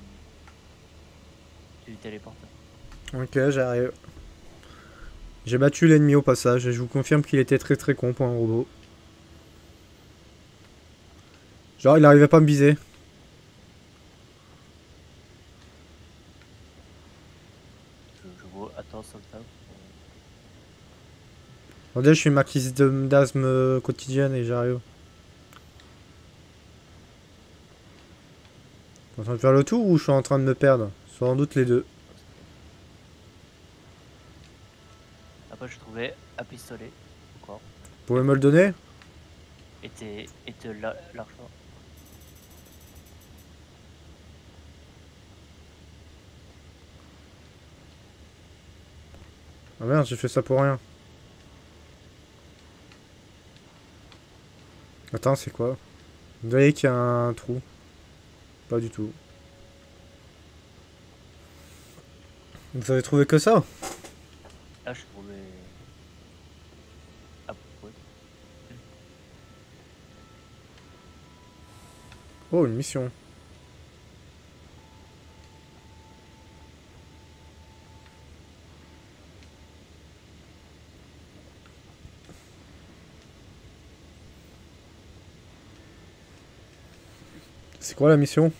du téléporteur. Ok, j'arrive. J'ai battu l'ennemi au passage et je vous confirme qu'il était très très con pour un robot. Genre, il arrivait pas à me viser. Je vois, attends, sauvetage. Attendez, je suis ma crise d'asthme quotidienne et j'arrive. Je suis en train de faire le tour ou je suis en train de me perdre? Sans doute les deux. Après, je trouvais un pistolet, encore, Vous pouvez me le donner? et l'argent. Ah merde, j'ai fait ça pour rien. Attends, c'est quoi? Vous voyez qu'il y a un trou. Pas du tout. Vous avez trouvé que ça? Ah, je trouvais. Ah, ouais. Oh, une mission. C'est quoi la mission?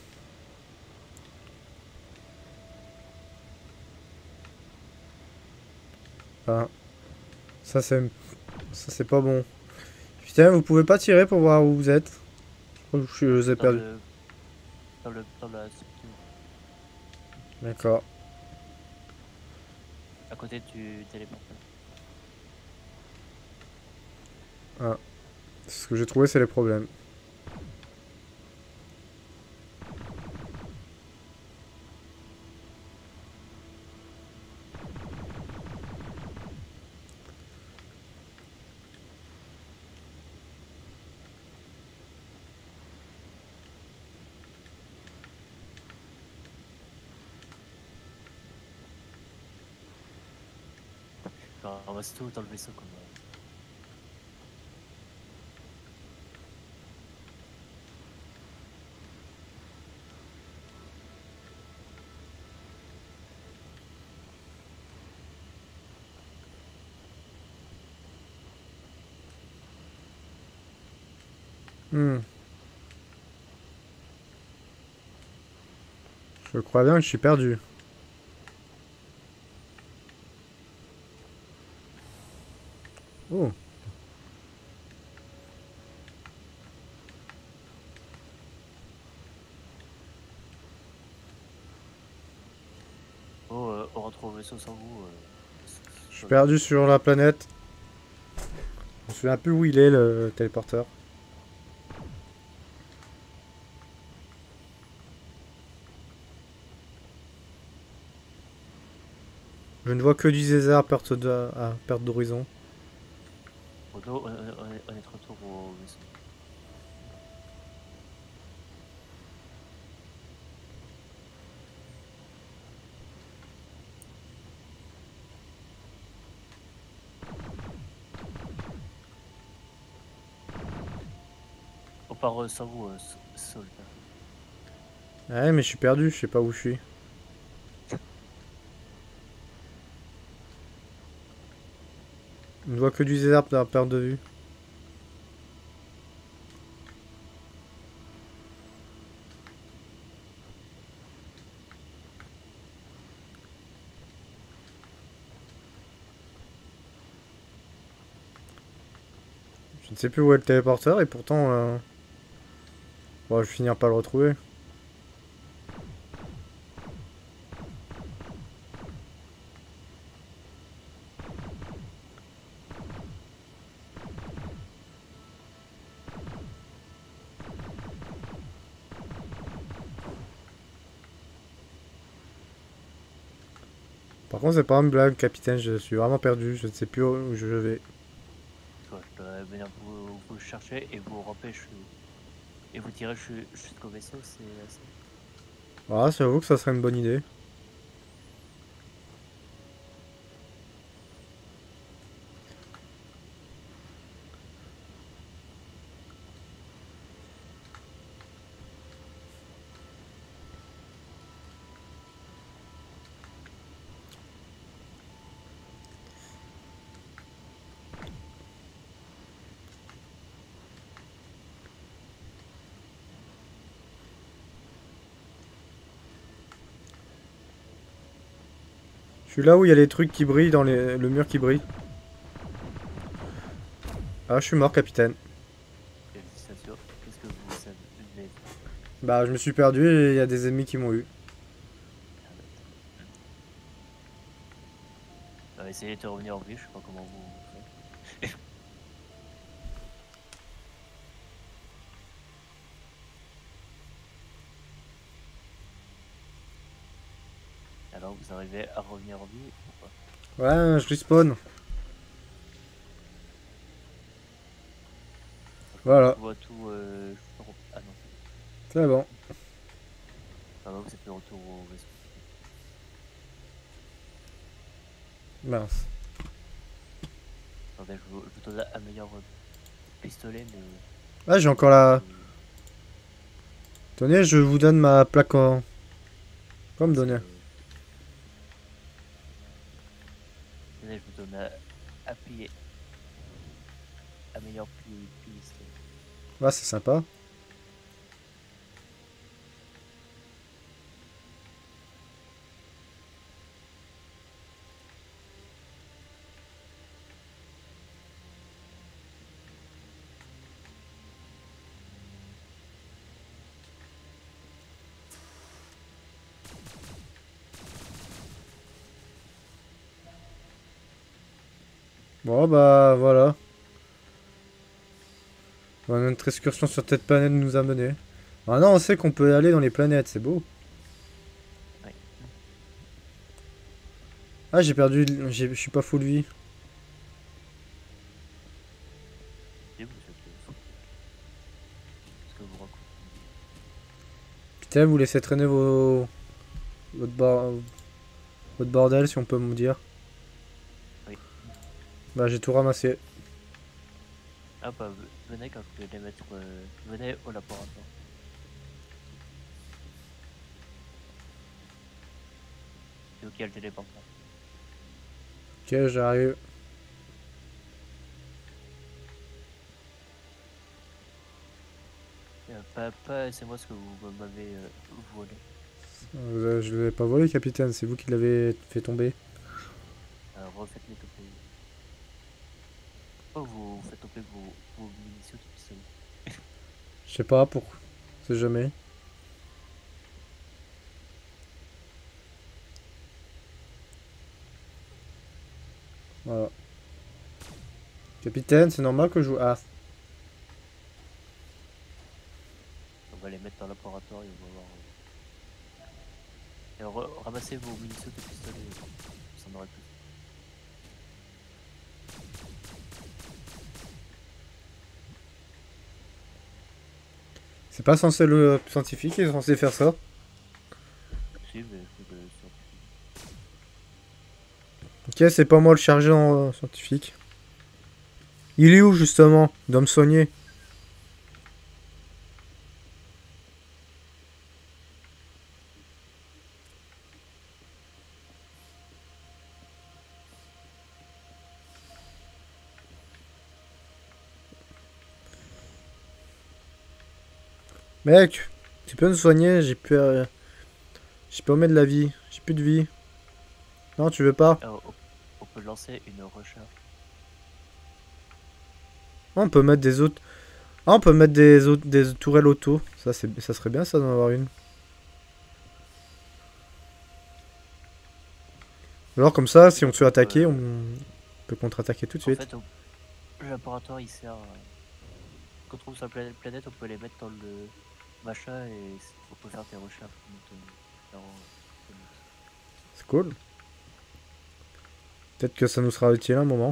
Ah, ça c'est... Ça c'est pas bon. Putain, vous pouvez pas tirer pour voir où vous êtes? Oh, je vous ai Dans perdu. le. Dans la structure. D'accord. À côté du téléporteur. Ah. Ce que j'ai trouvé, c'est les problèmes. Genre, on ramasse tout dans le vaisseau comme. Hmm. Je crois bien que je suis perdu. Oh. Oh, on rentre au vaisseau sans vous. Je suis perdu sur la planète. Je me souviens plus où il est, le téléporteur. Je ne vois que du désert à perte d'horizon. On est de retour au vaisseau. On part sans vous, soldat. Ouais, mais je suis perdu, je sais pas où je suis. Je ne vois que du désert à perte de vue. Je ne sais plus où est le téléporteur et pourtant... bon, je vais finir par le retrouver. Par contre, c'est pas une blague, capitaine, je suis vraiment perdu, je ne sais plus où je vais. Quoi, je dois venir vous le chercher et vous ramper et vous tirer jusqu'au vaisseau, c'est assez. Voilà, j'avoue que ça serait une bonne idée. Je suis là où il y a les trucs qui brillent, le mur qui brille. Ah, je suis mort, capitaine. Félicitations. Qu'est-ce que vous savez? Bah, je me suis perdu et il y a des ennemis qui m'ont eu. Essayez de revenir en vie, je sais pas comment vous faites. Alors vous arrivez à revenir en vie ou pas? Ouais, je respawn. Voilà, Je vois tout. Ah non, c'est bon. c'est bon. Ça va, vous êtes de retour au vaisseau. Mince. Attendez, je vous donne un meilleur pistolet, mais Ah, j'ai c'est encore juste que. la... Tenez, je vous donne ma plaque en... Quoi me donner? Tenez, je vous donne un pied. Un meilleur pistolet. Ouais, c'est sympa. Bon, bah, voilà. Bon, notre excursion sur cette planète nous a menés. Maintenant, on sait qu'on peut aller dans les planètes, c'est beau. Ouais. Ah, j'ai perdu... Je suis pas full vie. Et vous êtes fou. Parce que vous racontez. Putain, vous laissez traîner Votre, votre bordel, si on peut me dire. Oui. Bah, j'ai tout ramassé. Ah bah, venez quand je vais les mettre. Venez au laboratoire. C'est ok, le téléporteur. Ok, j'arrive. C'est moi ce que vous m'avez volé. Je l'ai pas volé, capitaine, c'est vous qui l'avez fait tomber. Refaites-les tomber. Oh, vous faites tomber vos munitions de pistolet. Je sais pas, pour... C'est jamais. Voilà. Capitaine, c'est normal que je joue... Ah, On va les mettre dans le laboratoire et on va voir. Et ramassez vos munitions de pistolet. Ça en aurait plus. c'est pas censé le scientifique qui est censé faire ça. Si, mais faut que ça. Ok, c'est pas moi le chargé en scientifique. Il est où justement? Il doit me soigner. Mec, tu peux me soigner? J'ai perdu de la vie. J'ai plus de vie. Non, tu veux pas? On peut lancer une recherche. Ah, on peut mettre des autres. Ah, on peut mettre des tourelles auto. Ça serait bien ça d'en avoir une. Alors comme ça, si on se fait attaquer, on peut contre-attaquer tout de En suite. fait, le laboratoire il sert. Quand on trouve sa planète, on peut les mettre dans le machin et on peut faire des recherches. C'est cool. Peut-être que ça nous sera utile un moment.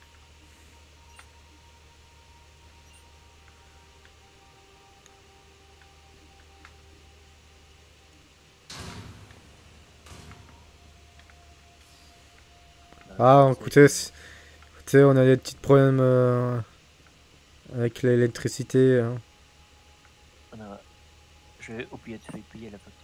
Ah, écoutez, écoutez, on a des petits problèmes avec l'électricité. Hein. J'ai oublié de faire payer la facture.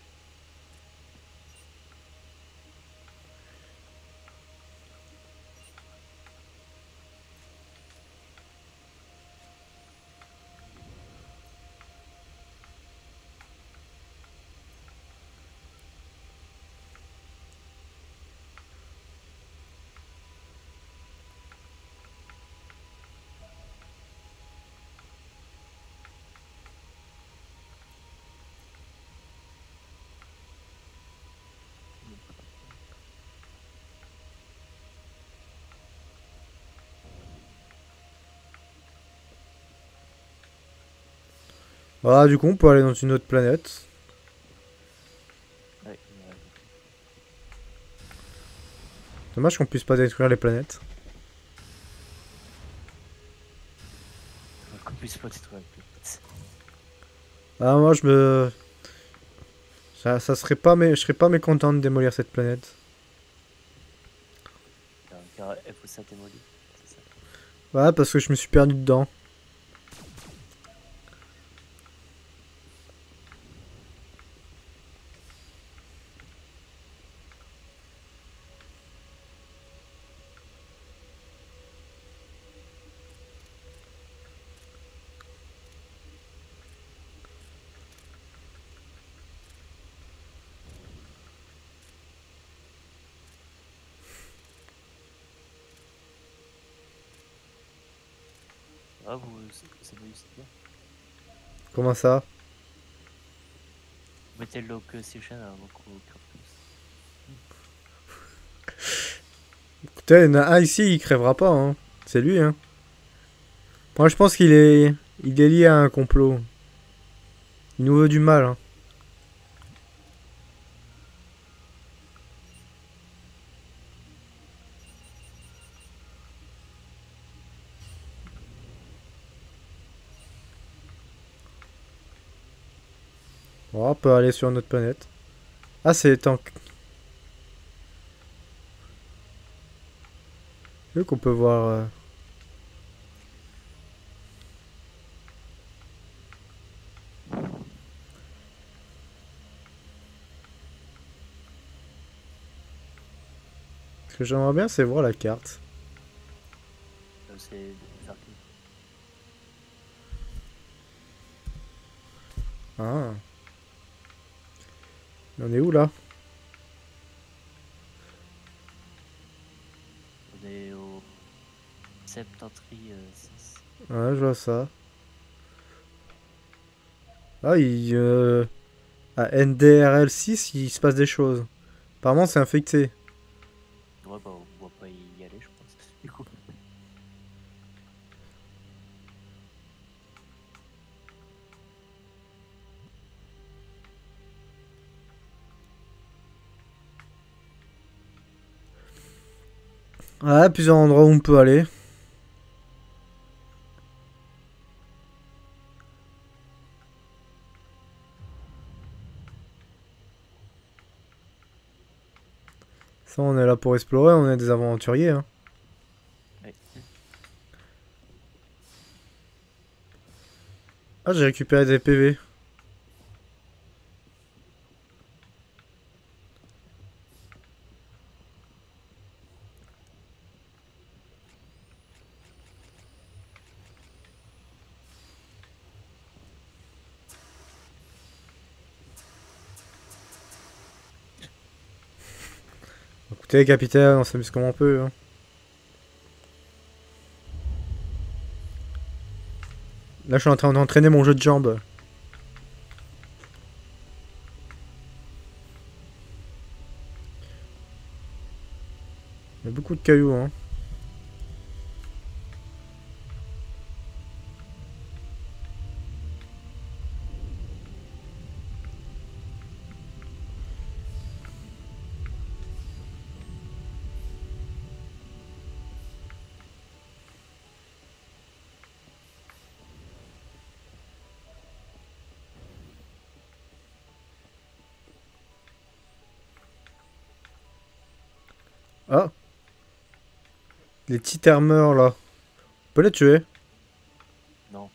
Voilà, du coup, on peut aller dans une autre planète. Ouais, Dommage qu'on puisse pas détruire les planètes. Qu'on puisse pas détruire la planète. Ah, moi je me... Ça serait pas... Mais je serais pas mécontent de démolir cette planète. Car il faut ça démolir. C'est ça. Ouais, parce que je me suis perdu dedans. Ah, vous évoluez bien. Comment ça? Vous mettez le lock session avant qu'on plus. Écoutez, il y en a un ici, il crèvera pas, hein. C'est lui, hein. Moi je pense qu'il est... Il est lié à un complot. Il nous veut du mal, hein. Bon, on peut aller sur notre planète. Ah, c'est les tanks. C'est eux qu'on peut voir... Ce que j'aimerais bien, c'est voir la carte. C'est des articles. Ah. On est où, là? On est au Septentry 6. Ouais, je vois ça. Ah, à NDRL6, il se passe des choses. Apparemment, c'est infecté. Ouais, bah, on va pas y aller, je pense. Du coup. Ouais, plusieurs endroits où on peut aller. Ça, on est là pour explorer, on est des aventuriers, hein. Ouais. Ah, j'ai récupéré des PV. Écoutez, capitaine, on s'amuse comme on peut, hein. Là, je suis en train d'entraîner mon jeu de jambes. Il y a beaucoup de cailloux, hein. Ah, les petits termeurs, là. On peut les tuer. Non.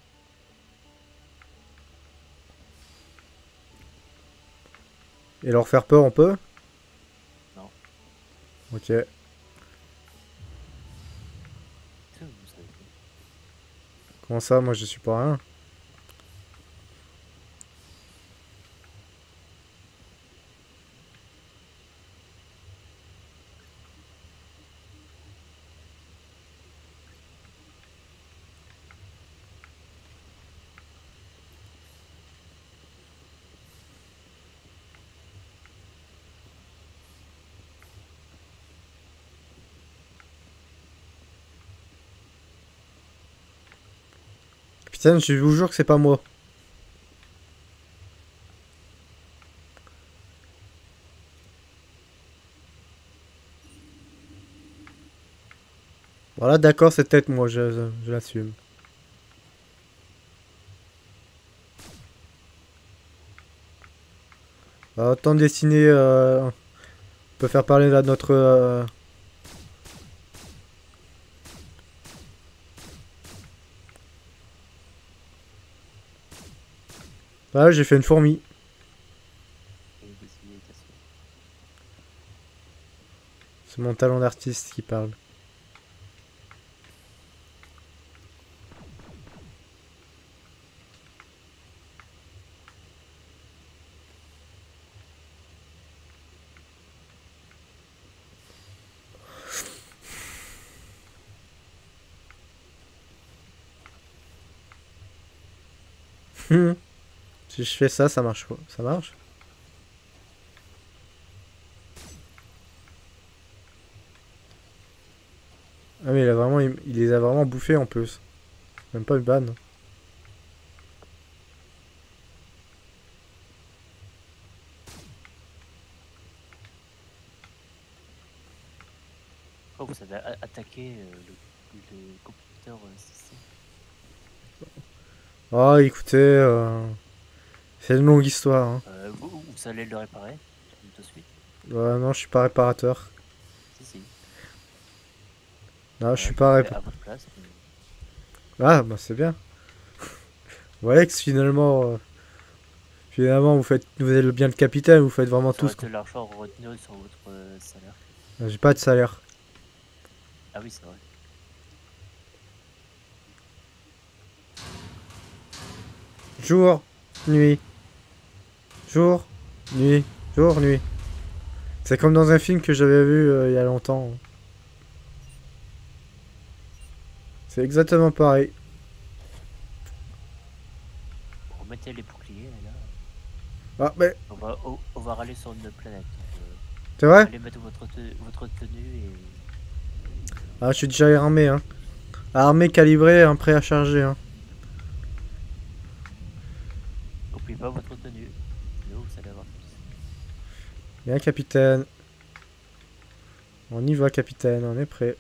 Et leur faire peur, on peut? Non. Ok. C'est où, vous savez pas. Comment ça? Moi, je suis pas rien. Capitaine, je vous jure que c'est pas moi. Voilà, d'accord, c'est peut-être moi, je l'assume. Autant dessiner, on peut faire parler là de notre... Voilà, j'ai fait une fourmi. Et dessiner les cassures. C'est mon talent d'artiste qui parle. Si je fais ça, ça marche quoi? Ça marche? Ah mais il a vraiment, il les a vraiment bouffés en plus. Même pas une banne. Oh, vous avez attaqué le computer système. Ah écoutez, c'est une longue histoire. Hein. Vous allez le réparer tout de suite. Ouais, non, je suis pas réparateur. Si, si. Non, je suis Je pas le fais réparateur. à votre place. Ah, bah c'est bien. Vous voyez que finalement vous êtes bien le capitaine, vous faites vraiment Ça tout aurait ce qu'on... été l'argent retenu sur votre salaire. J'ai pas de salaire. Ah oui, c'est vrai. Jour, nuit. Jour, nuit. Jour, nuit. C'est comme dans un film que j'avais vu il y a longtemps. C'est exactement pareil. Remettez les boucliers là. Ah, mais On va râler sur une planète. c'est vrai? Allez mettre votre tenue et Ah, je suis déjà armé, hein. Armé, calibré, hein, prêt à charger, hein. n'oubliez pas votre tenue. Sinon, vous allez avoir plus. Bien, capitaine. On y va, capitaine, on est prêt.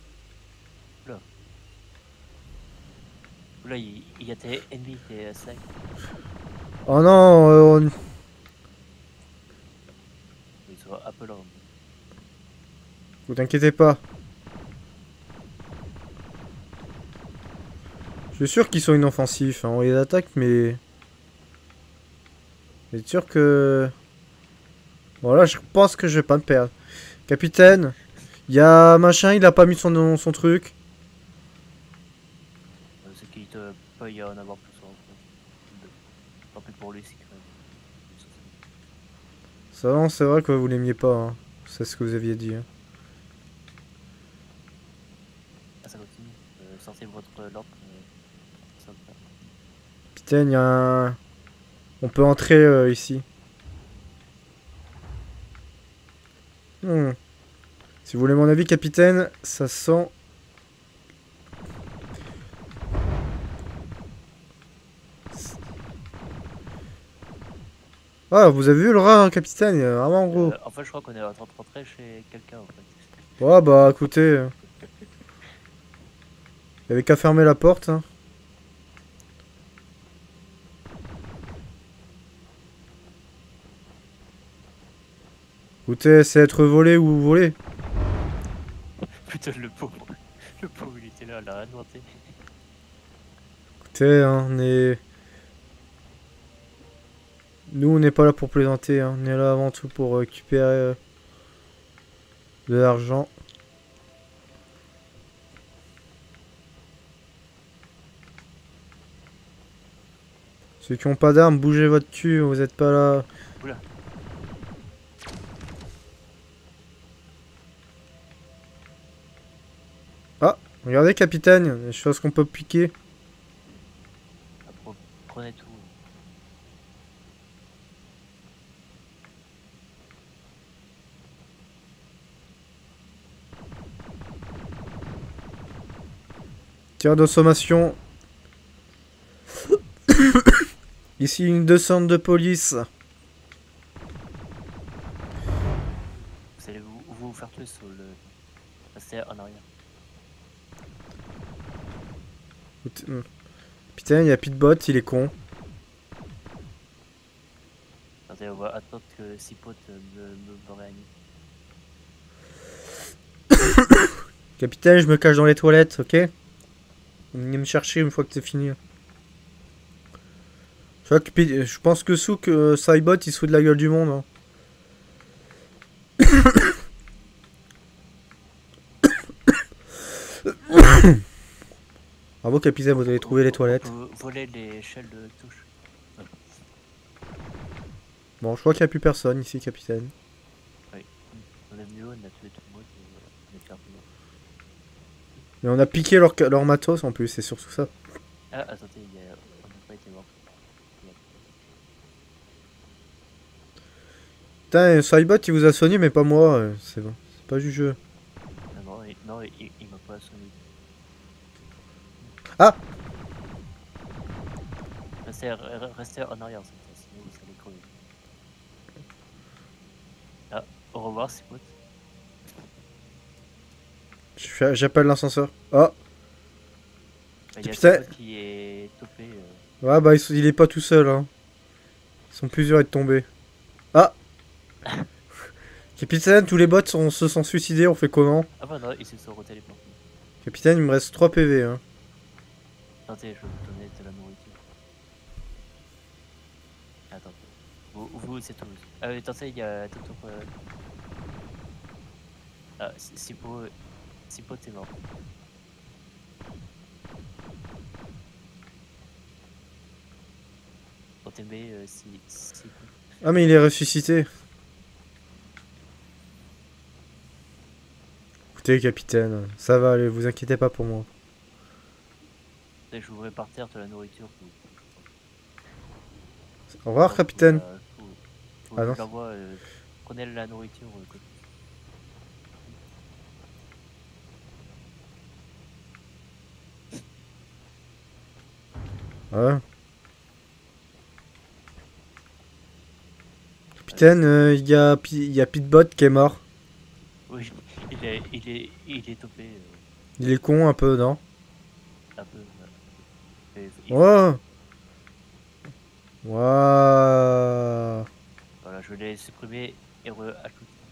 Là, il y a des ennemis, des 5. Oh non, Ils sont un peu lents. vous inquiétez pas. Je suis sûr qu'ils sont inoffensifs, hein. On les attaque, mais... C'est sûr que... Voilà, je pense que je vais pas me perdre. Capitaine, il y a machin, il a pas mis son truc. C'est qu'il ne peut y en avoir plus en fait. Tant pis pour lui, c'est quand même. Ça, non, c'est vrai que vous l'aimiez pas, hein. C'est ce que vous aviez dit, hein. Ah, ça continue. Sortez votre lampe. Ça me fait. Capitaine, il y a un... On peut entrer ici. Si vous voulez mon avis, capitaine, ça sent... Ah, vous avez vu le rat, hein, capitaine, il est vraiment gros. En fait, je crois qu'on est en train de rentrer chez quelqu'un en fait. Ouais, bah écoutez... Il y avait qu'à fermer la porte, hein. Écoutez, c'est être volé ou volé. Putain, le pauvre. Le pauvre, il était là, la noité. Écoutez, hein, on est... Nous, on n'est pas là pour plaisanter, hein. On est là avant tout pour récupérer de l'argent. Ceux qui ont pas d'armes, bougez votre cul, vous êtes pas là. Oula. Ah, regardez capitaine, les choses qu'on peut piquer. Prenez tout. Tir de sommation. Ici une descente de police. Vous allez vous faire tuer sur le... Restez en arrière. Putain, il y a Pitbot, il est con. Attendez, on va attendre que Sipot me réanime. Capitaine, je me cache dans les toilettes, ok? Venez me chercher une fois que c'est fini. Je pense que Souk, Cybot, il se fout de la gueule du monde. Hein. Bravo, capitaine, vous avez trouvé les toilettes. Vous volez les échelles de touche. Bon, je crois qu'il n'y a plus personne ici, capitaine. Oui. On a mieux, on a tué tout le monde. On est perdu. Mais on a piqué leur matos en plus, c'est surtout ça. Ah, attendez, on n'a pas été mort. Putain, Cybot, il vous a soigné, mais pas moi. C'est bon. C'est pas du jeu. Non, il m'a pas sonné. Ah! Restez en arrière, sinon vous allez crever. Ah, au revoir, Sipot. J'appelle l'ascenseur. Oh! Il y a Putain. Sipot qui est topé. Ouais, bah il est pas tout seul. Hein. Ils sont plusieurs à être tombés. Ah! Capitaine, tous les bots se sont suicidés, on fait comment? Ah bah non, ils se sont retéléportés. Capitaine, il me reste 3 PV. Hein. Attendez, je vais vous donner de la nourriture. Attends. Vous c'est tout. Ah oui, attendez, il y a Toto. Ah, Sipot est mort. Pour t'aimer, si. Ah, mais il est ressuscité. Écoutez, capitaine, ça va aller, vous inquiétez pas pour moi. Je voudrais par terre de la nourriture. Au revoir, capitaine. Ah non. Prenez la nourriture. Ouais. Capitaine, il y a Pitbot qui est mort. Oui, il est topé. Il est con un peu, non? Un peu. Ouais. Waouh. Voilà, je l'ai supprimé et ajouté.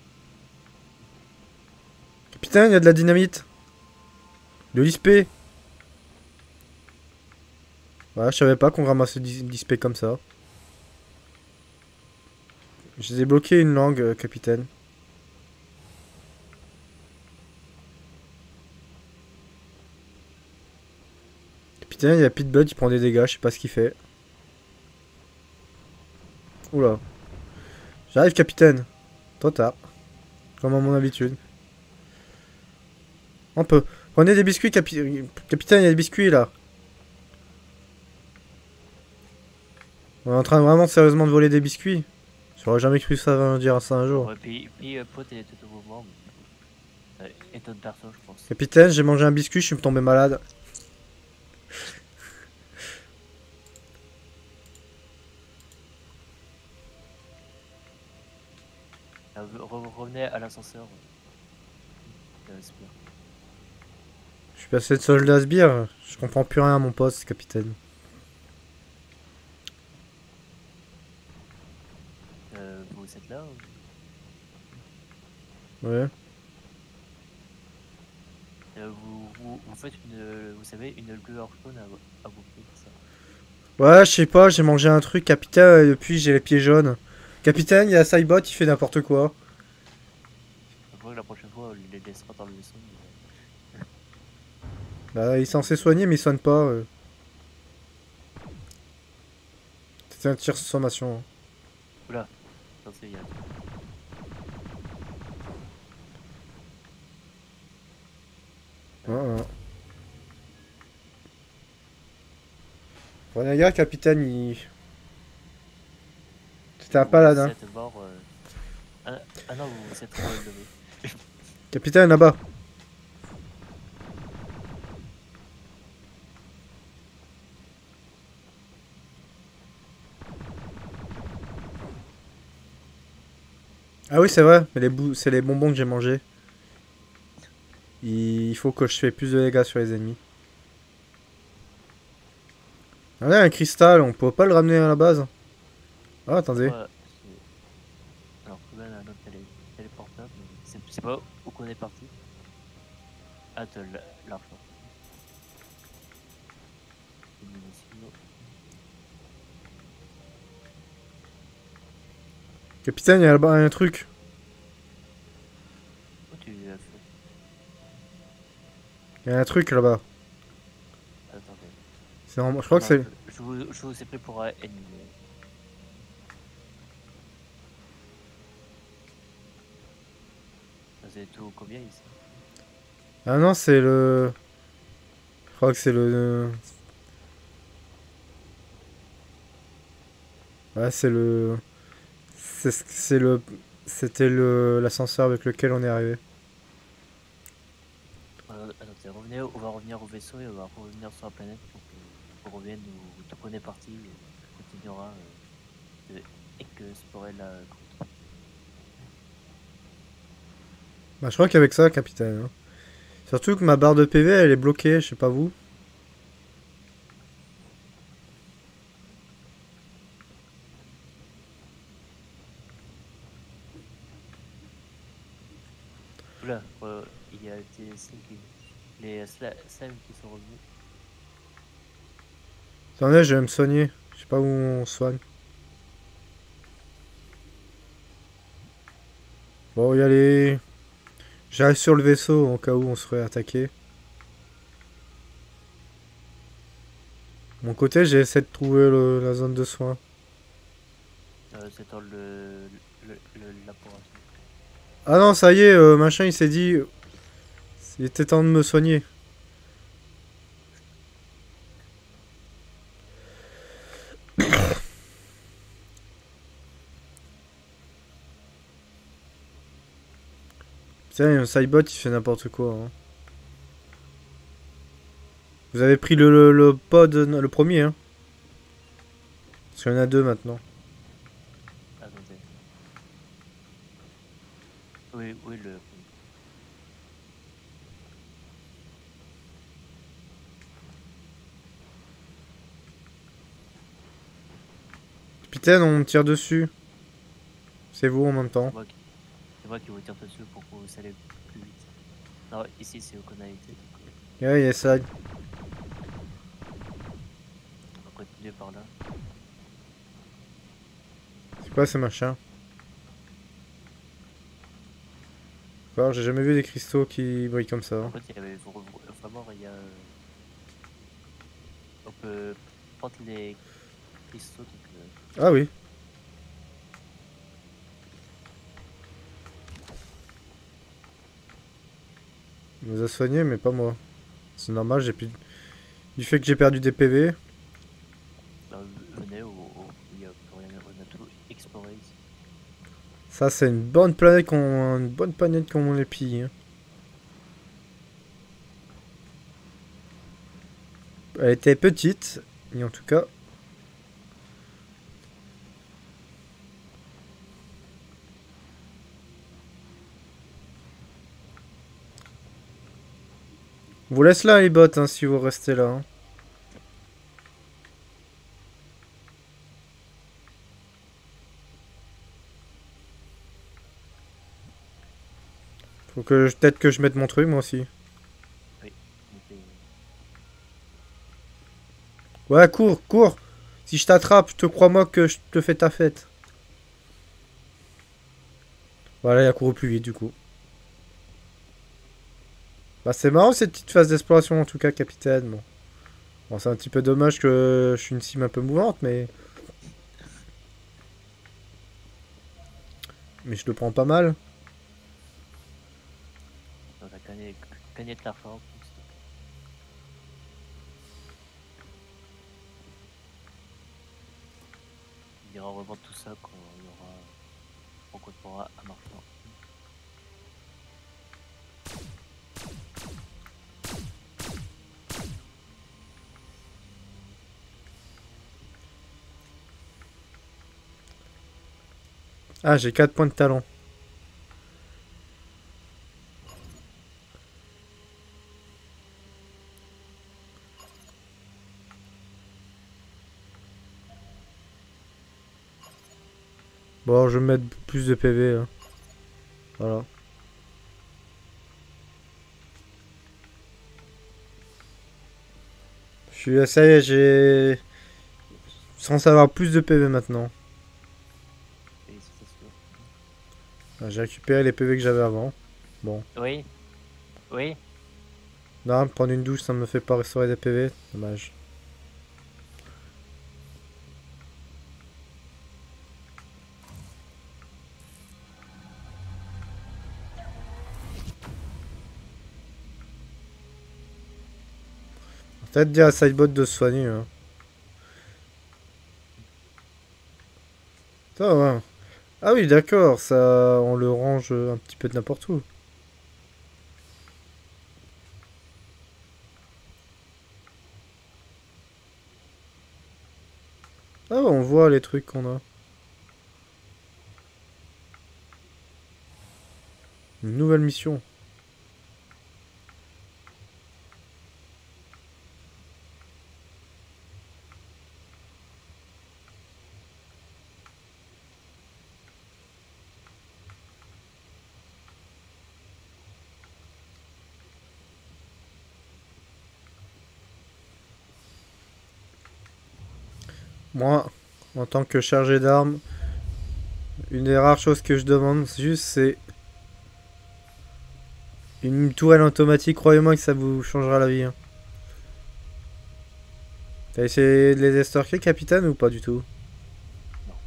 Capitaine, il y a de la dynamite. De l'ISP. Ouais, je savais pas qu'on ramassait l'ISP comme ça. Je les ai bloqué une langue, capitaine. Capitaine, il y a Pitbot, il prend des dégâts, je sais pas ce qu'il fait. Oula. J'arrive, capitaine. Trop tard. Comme à mon habitude. Un peu. Prenez des biscuits, capitaine, il y a des biscuits là. On est en train vraiment sérieusement de voler des biscuits. J'aurais jamais cru ça dire ça un jour. Ouais, puis Pot et tout au mouvement. Et d'autres personnes, je pense. Capitaine, j'ai mangé un biscuit, je suis tombé malade. Revenez à l'ascenseur. Je suis passé de soldat à sbire. Je comprends plus rien à mon poste, capitaine. Vous êtes là Ouais. Vous faites vous savez, une lueur jaune à vos pieds, ça. Ouais, je sais pas, j'ai mangé un truc, capitaine, et depuis j'ai les pieds jaunes. Capitaine, il y a Cybot, il fait n'importe quoi. Après, la prochaine fois, on les laissera dans le vaisseau. Bah, il est censé soigner, mais il soigne pas. C'était un tir sur sommation. Oula, attendez, il y a... Prenez garde, capitaine, il... C'était un paladin. Vous êtes mort... Ah non, vous êtes relevé. Capitaine, là-bas. Ah oui, c'est vrai, mais c'est les bonbons que j'ai mangés. Il faut que je fasse plus de dégâts sur les ennemis. Ah ouais, un cristal, on peut pas le ramener à la base. Ah, attendez. Ouais, c'est... Alors, quand même, un autre téléportable, mais c'est pas où qu'on est parti. Ah, de l'argent. Des munitions. Capitaine, il y a là-bas un truc. Où tu l'as fait? Il y a un truc là-bas. Attendez. Je crois que Non, c'est... je vous ai pris pour un ennemi. Vous avez tout combien ici? Ah non, c'est le... Je crois que c'est le... Ouais, c'est le... C'est le... C'était le l'ascenseur avec lequel on est arrivé. Attendez, on va revenir au vaisseau et on va revenir sur la planète pour qu'on revienne où on est parti et on continuera de explorer la grotte. Bah, je crois qu'avec ça, capitaine. Hein. Surtout que ma barre de PV, elle est bloquée, je sais pas vous. Oula, il y a des les slimes qui sont revenus. Attendez, je vais me soigner. Je sais pas où on soigne. Bon, y aller. J'arrive sur le vaisseau au cas où on serait attaqué. De mon côté, j'ai essayé de trouver la zone de soins. C'est dans le laboratoire. Ah non, ça y est, machin, il s'est dit... Il était temps de me soigner. Putain, un Cybot, il fait n'importe quoi. Hein. Vous avez pris le pod, le premier, hein. Parce qu'il y en a deux maintenant. Attendez. Oui, oui, le. Capitaine, on me tire dessus. C'est vous en même C'est temps. moi qui, c'est moi qui vous tire dessus pour que vous allez plus vite. Non, ici c'est où qu'on a été, donc Ouais, il y a ça. on va continuer par là. C'est quoi ces machins? Alors, j'ai jamais vu des cristaux qui brillent comme ça. En fait, il y avait vraiment, il y a. On peut prendre les cristaux, donc. Ah oui. Il nous a soigné, mais pas moi. C'est normal, j'ai plus... Du fait que j'ai perdu des PV. Bah, venez, il y a plus rien, on a tout exploré ici. Ça, c'est une bonne planète qu'on... Une bonne planète qu'on les pille. Hein. Elle était petite. Et en tout cas... On vous laisse là, les bots, hein, si vous restez là. Hein. Faut que... Peut-être que je mette mon truc, moi aussi. Oui, mettez- Ouais, cours, cours. Si je t'attrape, je te crois-moi que je te fais ta fête. Voilà, il a couru plus vite, du coup. Bah, c'est marrant, cette petite phase d'exploration, en tout cas, capitaine. Bon. Bon, c'est un petit peu dommage que je suis une cime un peu mouvante, mais... Mais je le prends pas mal. on a gagné de l'argent en plus. On ira revendre tout ça quand on aura rencontrera un marchand. Ah, j'ai 4 points de talent. Bon, je vais mettre plus de PV. Hein. Voilà. Ça y est, j'ai... Sans avoir plus de PV maintenant. Et c'est sûr. Ah, j'ai récupéré les PV que j'avais avant. Bon. Oui, oui. Non, prendre une douche, ça me fait pas restaurer des PV. Dommage. Peut-être dire à Sidebot de se soigner. Hein. Ça va. Ah oui, d'accord, ça, on le range un petit peu de n'importe où. Ah, on voit les trucs qu'on a. Une nouvelle mission. Moi, en tant que chargé d'armes, une des rares choses que je demande, c'est une tourelle automatique. Croyez-moi que ça vous changera la vie. Hein. T'as essayé de les estorquer, capitaine, ou pas du tout? Non.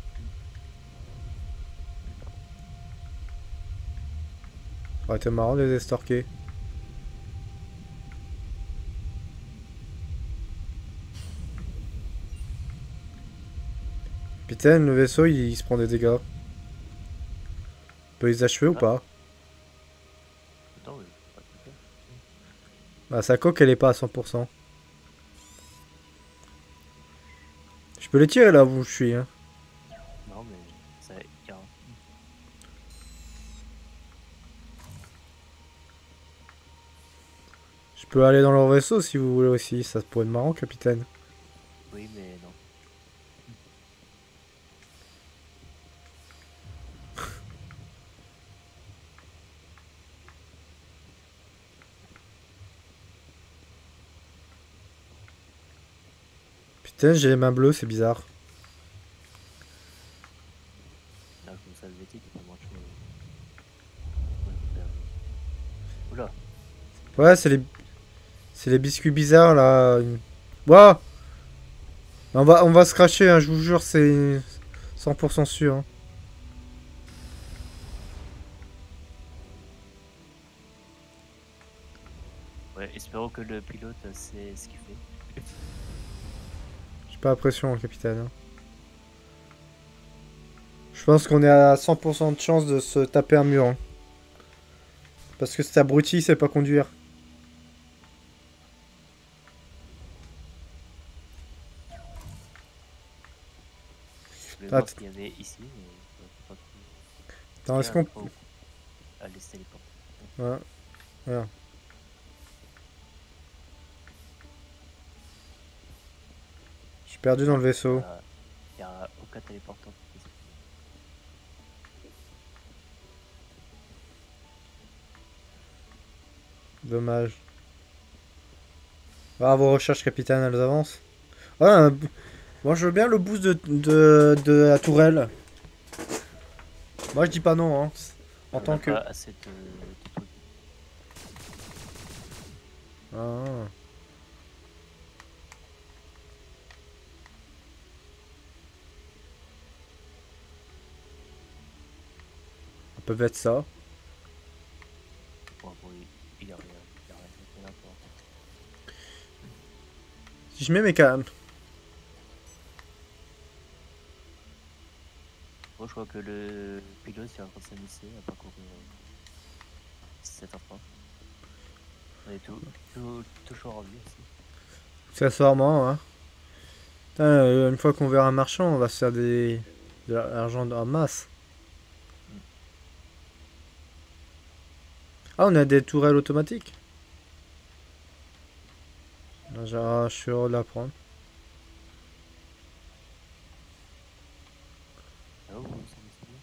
Ça aurait été marrant de les estorquer. Capitaine, le vaisseau, il se prend des dégâts. On peut les achever ou Ah. pas? Attends, mais pas tout à fait. Bah, sa coque, elle est pas à 100%. Je peux les tirer là où je suis. Hein. Non, mais ça ira. Je peux aller dans leur vaisseau si vous voulez aussi. Ça pourrait être marrant, capitaine. Oui, mais non. Putain, j'ai les mains bleues, c'est bizarre. Là, comme ça, le VT, t'as pas moins de choses. Ouais, faire. Oula, Ouais, c'est les biscuits bizarres là. Ouah, on va se cracher, hein, je vous jure, c'est 100% sûr. Hein. ouais, espérons que le pilote sait ce qu'il fait. J'ai pas l'impression, capitaine. Hein. Je pense qu'on est à 100% de chance de se taper un mur. Hein. Parce que cet abruti, il sait pas conduire. Je voulais voir Attends, ce qu'il y avait ici, mais pas trop. attends, Est-ce qu'il y est-ce a un qu'on... endroit où aller se téléporter? Ouais, ouais. Je suis perdu dans le vaisseau. Il y a aucun téléportant. Dommage. Ah, vos recherches, capitaine, elles avancent. Ouais, moi je veux bien le boost de la tourelle. Moi je dis pas non, hein. En On n'a tant que... pas assez de trucs. Ah. Ça peut être ça. Bon, il y a rien. Il y a rien. Il y a rien pour- Si je mets mes cannes. Moi, je crois que le pilote est en train de s'amuser à parcourir cette enfant. On est toujours en vie aussi. Accessoirement, hein. Putain, une fois qu'on verra un marchand, on va se faire de l'argent en masse. Mm. Ah, on a des tourelles automatiques. Je suis heureux de l'apprendre. Ah, oh, ça me semble.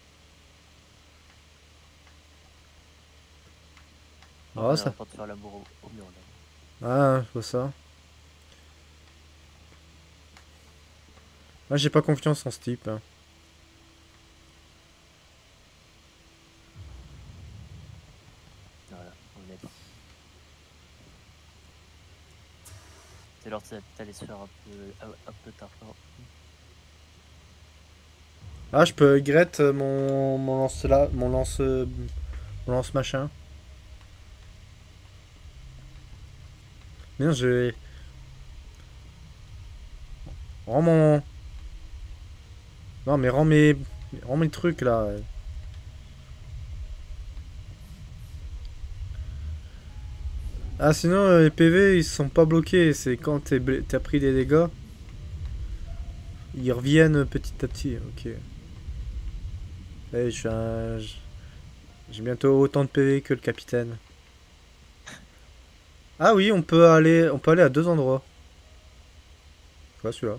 Oh, Ah, on est en ça. train de faire l'amour au mur là. Ah, je vois ça. Moi, j'ai pas confiance en ce type, hein. Voilà, on est parti. C'est l'heure d'aller se faire un peu tard. Ah, je peux regret mon lance là, mon lance machin. Mais non, j'ai. Rends mon. Non, mais rends mes trucs là. Ah, sinon, les PV ils sont pas bloqués. C'est quand t'as pris des dégâts, ils reviennent petit à petit. Ok. Eh, j'ai bientôt autant de PV que le capitaine. Ah oui, on peut aller à deux endroits. Quoi, celui-là.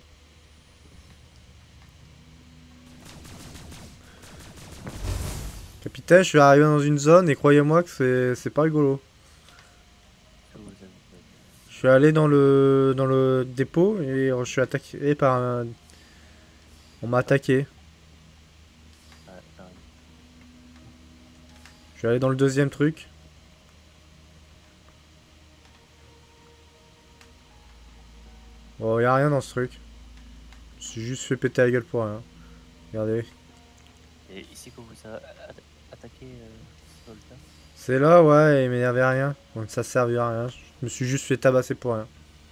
Capitaine, je suis arrivé dans une zone et croyez-moi que c'est pas rigolo. Que vous avez fait. Je suis allé dans le dépôt et je suis attaqué par un. On m'a attaqué. Ouais, pareil. Je suis allé dans le deuxième truc. Bon, y a rien dans ce truc. Je me suis juste fait péter la gueule pour rien. Regardez. Et ici que vous avez attaqué Soldat. C'est là, ouais, mais y avait rien. Donc ça servait à rien. Je me suis juste fait tabasser pour rien.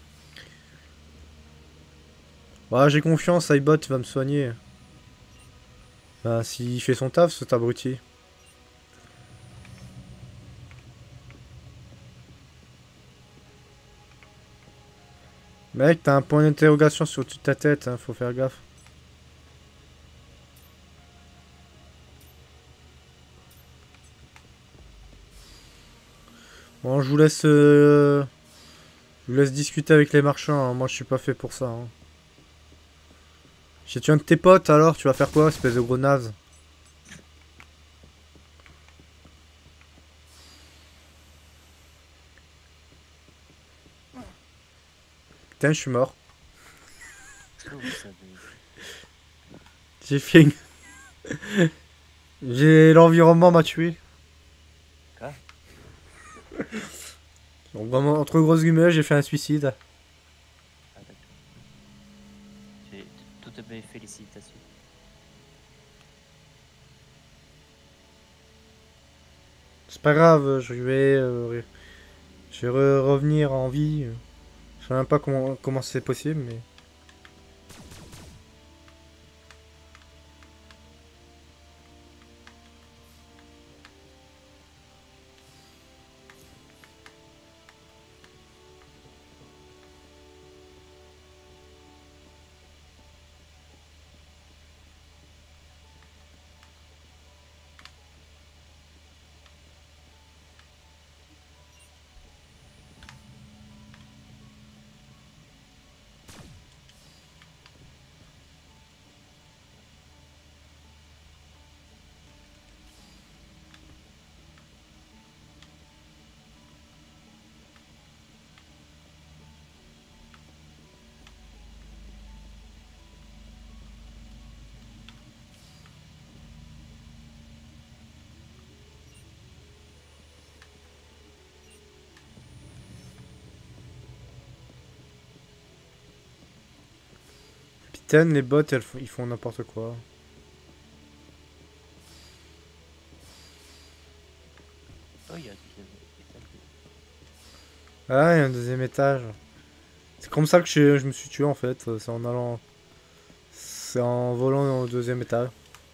Ouais, j'ai confiance, iBot va me soigner. Bah, s'il fait son taf, cet abruti. Mec, t'as un point d'interrogation sur toute ta tête, hein, faut faire gaffe. Bon, je vous laisse discuter avec les marchands, hein. Moi, je suis pas fait pour ça, hein. Si tu un de tes potes, alors, tu vas faire quoi, espèce de gros naze? Putain, je suis mort. Est-ce que vous savez. J'ai fait une... J'ai... L'environnement m'a tué. Quoi? Donc, vraiment, entre grosses guillemets, j'ai fait un suicide. Ah, d'accord. Toutes mes félicitations. C'est pas grave, je vais revenir en vie. Je sais même pas comment c'est possible, mais... Putain, les bots, ils font n'importe quoi. Oh, il y a un deuxième étage. Ah, il y a un deuxième étage. C'est comme ça que je me suis tué, en fait. C'est en allant... C'est en volant au deuxième étage.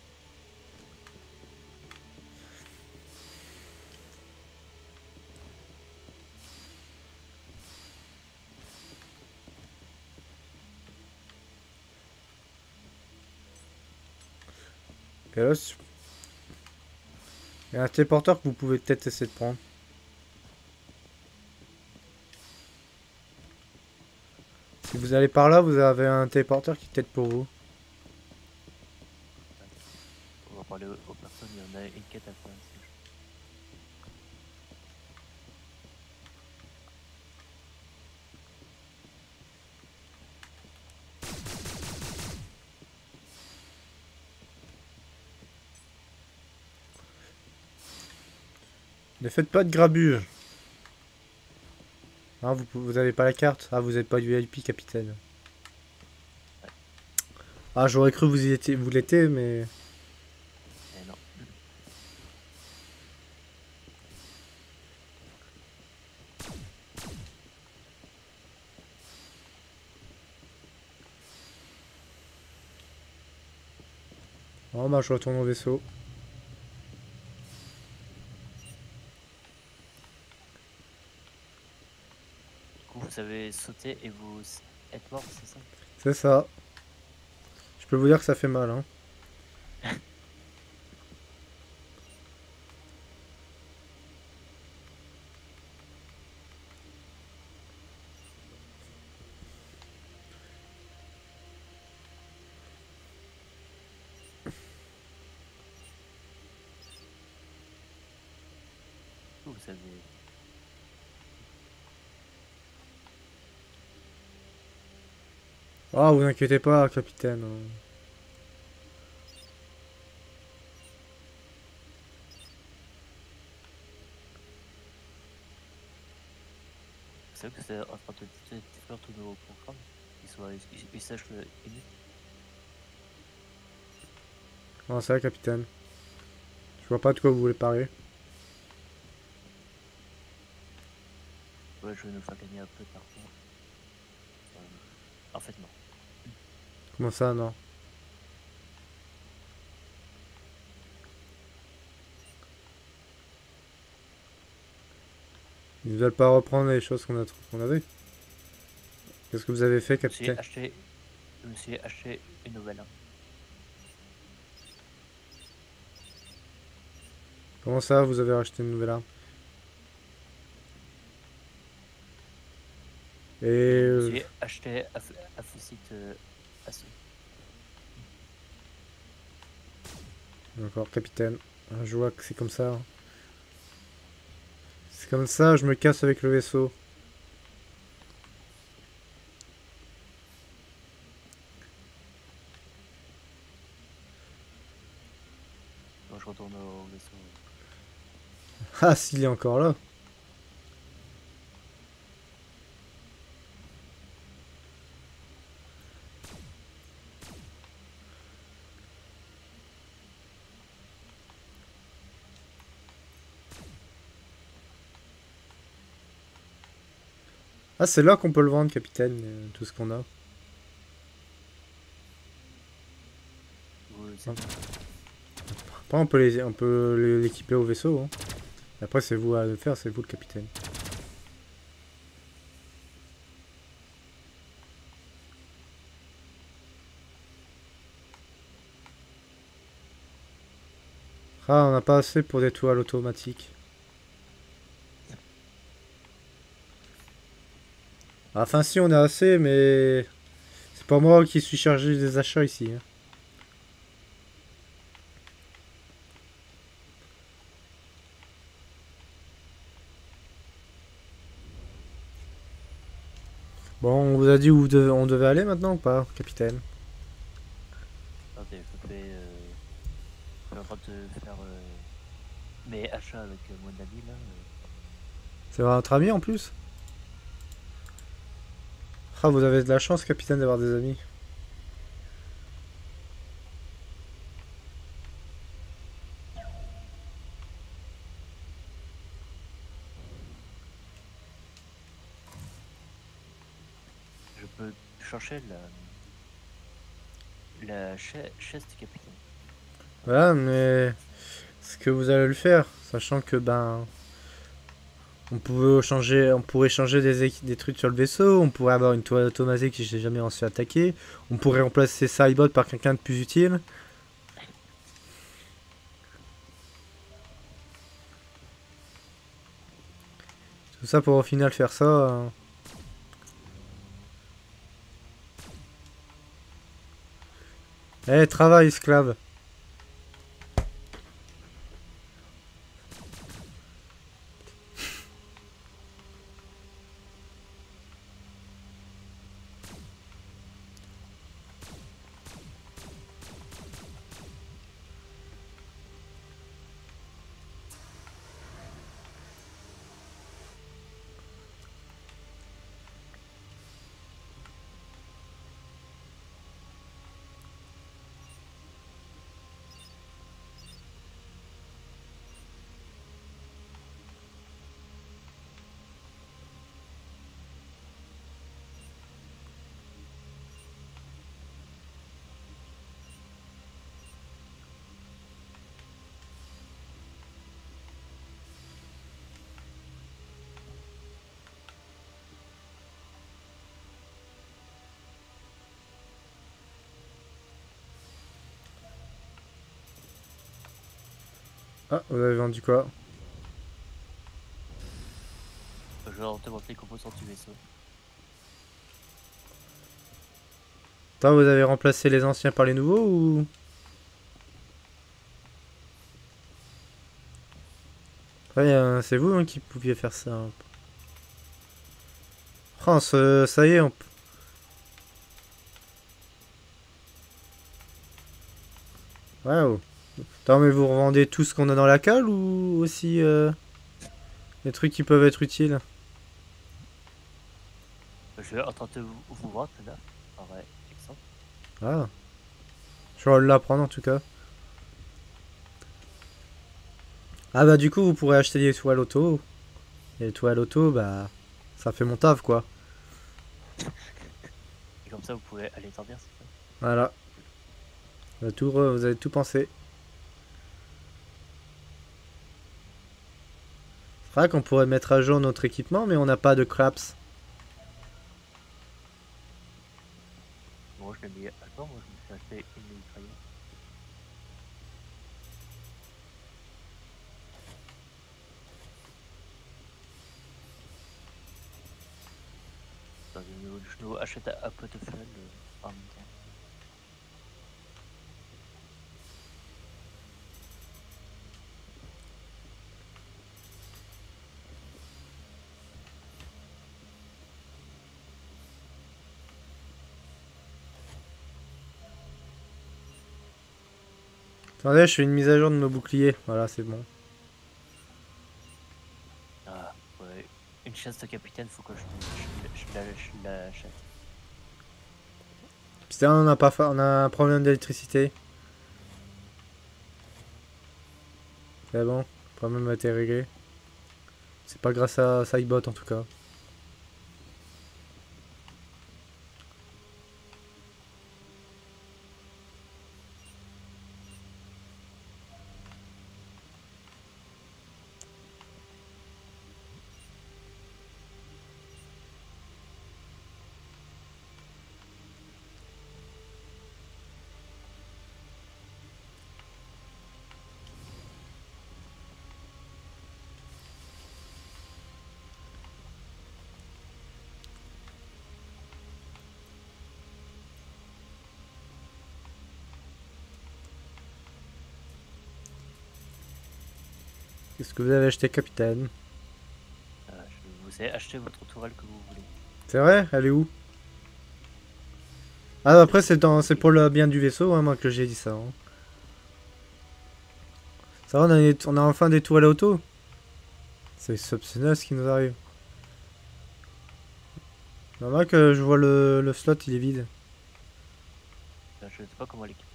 Et là, il y a un téléporteur que vous pouvez peut-être essayer de prendre. Si vous allez par là, vous avez un téléporteur qui est peut-être pour vous. On va parler aux personnes, il y en a une quête à faire ici. Ne faites pas de grabuge. Ah, vous avez pas la carte? Ah, vous êtes pas du VIP, capitaine. Ah, j'aurais cru vous y étiez, vous l'étiez, mais... Eh non. Oh, bah, je retourne au vaisseau. Du coup, vous avez sauté et vous êtes mort, c'est ça? C'est ça. Je peux vous dire que ça fait mal, hein. Vous avez... Ah, vous inquiétez pas, capitaine. Vous savez que c'est en train de détruire tous nos programmes? Ils sachent le inut. Ah, ça, capitaine. Je vois pas de quoi vous voulez parler. Ouais, je vais nous faire gagner un peu par contre. En fait, non. Comment ça, non? Ils veulent pas reprendre les choses qu'on avait. Qu'est-ce que vous avez fait, capitaine? Je me suis acheté une nouvelle arme. Comment ça, vous avez racheté une nouvelle arme? Et... Je me suis acheté un fusil assaut. D'accord, capitaine. Je vois que c'est comme ça. C'est comme ça, je me casse avec le vaisseau. Donc je retourne au vaisseau. Ah, s'il est encore là. Ah, c'est là qu'on peut le vendre, capitaine, tout ce qu'on a. C'est Après, on peut l'équiper au vaisseau, hein. Après, c'est vous à le faire, c'est vous le capitaine. Ah, on n'a pas assez pour des toiles automatiques. Enfin, si, on a assez, mais... C'est pas moi qui suis chargé des achats ici, hein. Bon, on vous a dit où on devait aller maintenant ou pas, capitaine? Attendez, je suis en train de faire mes achats avec mon ami là. C'est votre ami en plus? Ah, vous avez de la chance, capitaine, d'avoir des amis. Je peux chercher la chaise du capitaine. Voilà, mais... Est-ce que vous allez le faire? Sachant que, ben... on pourrait changer des trucs sur le vaisseau, on pourrait avoir une toile automatique si j'ai jamais reçu attaquer, on pourrait remplacer Cybot par quelqu'un de plus utile. Tout ça pour au final faire ça. Eh, travail, esclave. Ah, vous avez vendu quoi? Je vais te montrer les composants du vaisseau. Attends, vous avez remplacé les anciens par les nouveaux ou... Ouais, c'est vous hein, qui pouviez faire ça. Hein. Oh, ça y est, on... Waouh. Attends, mais vous revendez tout ce qu'on a dans la cale ou aussi les trucs qui peuvent être utiles? Je vais en train de vous vendre là. Ah ouais, exemple. Ah. Je vais l'apprendre en tout cas. Ah bah du coup, vous pourrez acheter des toiles auto. Et les toiles auto, bah... Ça fait mon taf, quoi. Et comme ça, vous pouvez aller dormir, c'est ça. Voilà. Vous avez tout pensé. C'est vrai qu'on pourrait mettre à jour notre équipement, mais on n'a pas de craps. Bon, je l'ai mis à jour, moi je me suis acheté une mitrailleuse. Je nous achète un peu de fuel en même temps. Attendez, je fais une mise à jour de nos boucliers. Voilà, c'est bon. Ah, ouais. Une chasse de capitaine, faut que je l'achète. Putain, on a un problème d'électricité. C'est bon, le problème a été réglé. C'est pas grâce à Sidebot en tout cas. Qu'est-ce que vous avez acheté, capitaine? Je vous ai acheté votre tourelle que vous voulez. C'est vrai? Elle est où? Ah, après, c'est pour le bien du vaisseau, hein, moi, que j'ai dit ça. Hein. Ça va, on a enfin des tourelles auto? C'est exceptionnel ce qui nous arrive. Normal que je vois le slot, il est vide. Je sais pas comment l'équiper.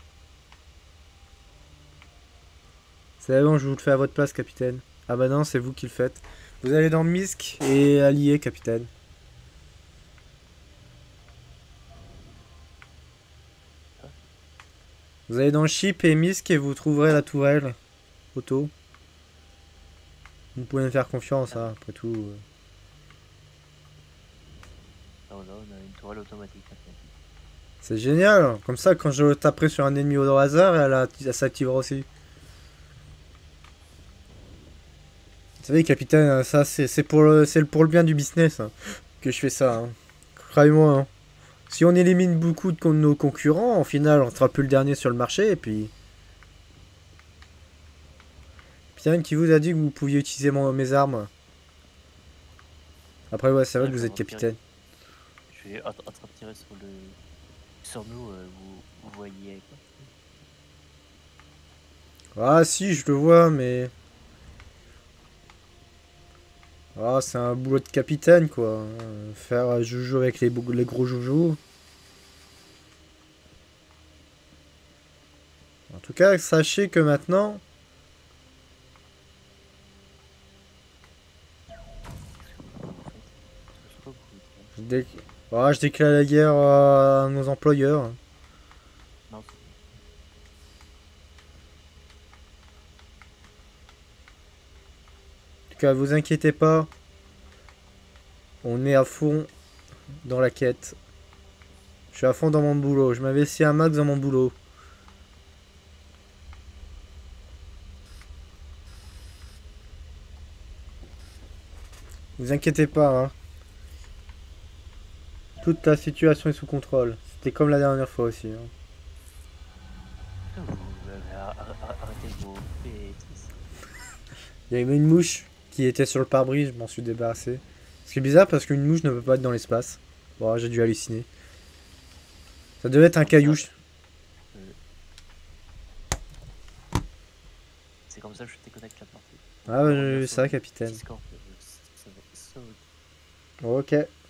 C'est bon, je vous le fais à votre place, capitaine. Ah bah non, c'est vous qui le faites. Vous allez dans Misk et allié, capitaine. Vous allez dans Ship et Misk et vous trouverez la tourelle auto. Vous pouvez me faire confiance, hein, après tout. Non, là, on a une tourelle automatique. C'est génial. Comme ça, quand je taperai sur un ennemi au hasard, elle s'activera aussi. Vous savez, capitaine, ça c'est pour le bien du business hein, que je fais ça. Hein. Croyez-moi. Hein. Si on élimine beaucoup de nos concurrents, au final, on sera plus le dernier sur le marché. Et puis, Pierre qui vous a dit que vous pouviez utiliser mes armes. Après, ouais, c'est vrai que vous êtes capitaine. Je suis en train de tirer sur nous, vous voyez quoi. Ah si, je le vois, mais... Ah, c'est un boulot de capitaine, quoi. Faire joujou avec les gros joujoux. En tout cas, sachez que maintenant... Je déclare la guerre à nos employeurs. Non. En tout cas, vous inquiétez pas. On est à fond dans la quête. Je suis à fond dans mon boulot. Je m'investis un max dans mon boulot. Vous inquiétez pas, hein. Toute la situation est sous contrôle. C'était comme la dernière fois aussi. Hein. Arrêtez vos bêtises. Il y avait une mouche qui était sur le pare-brise, je m'en suis débarrassé. Ce qui est bizarre parce qu'une mouche ne peut pas être dans l'espace. Bon, j'ai dû halluciner. Ça devait être un Comme caillou. ça. C'est comme ça que je déconnecte la partie. Ah, ouais, j'ai vu ça, capitaine. Discord, ça va. Ok.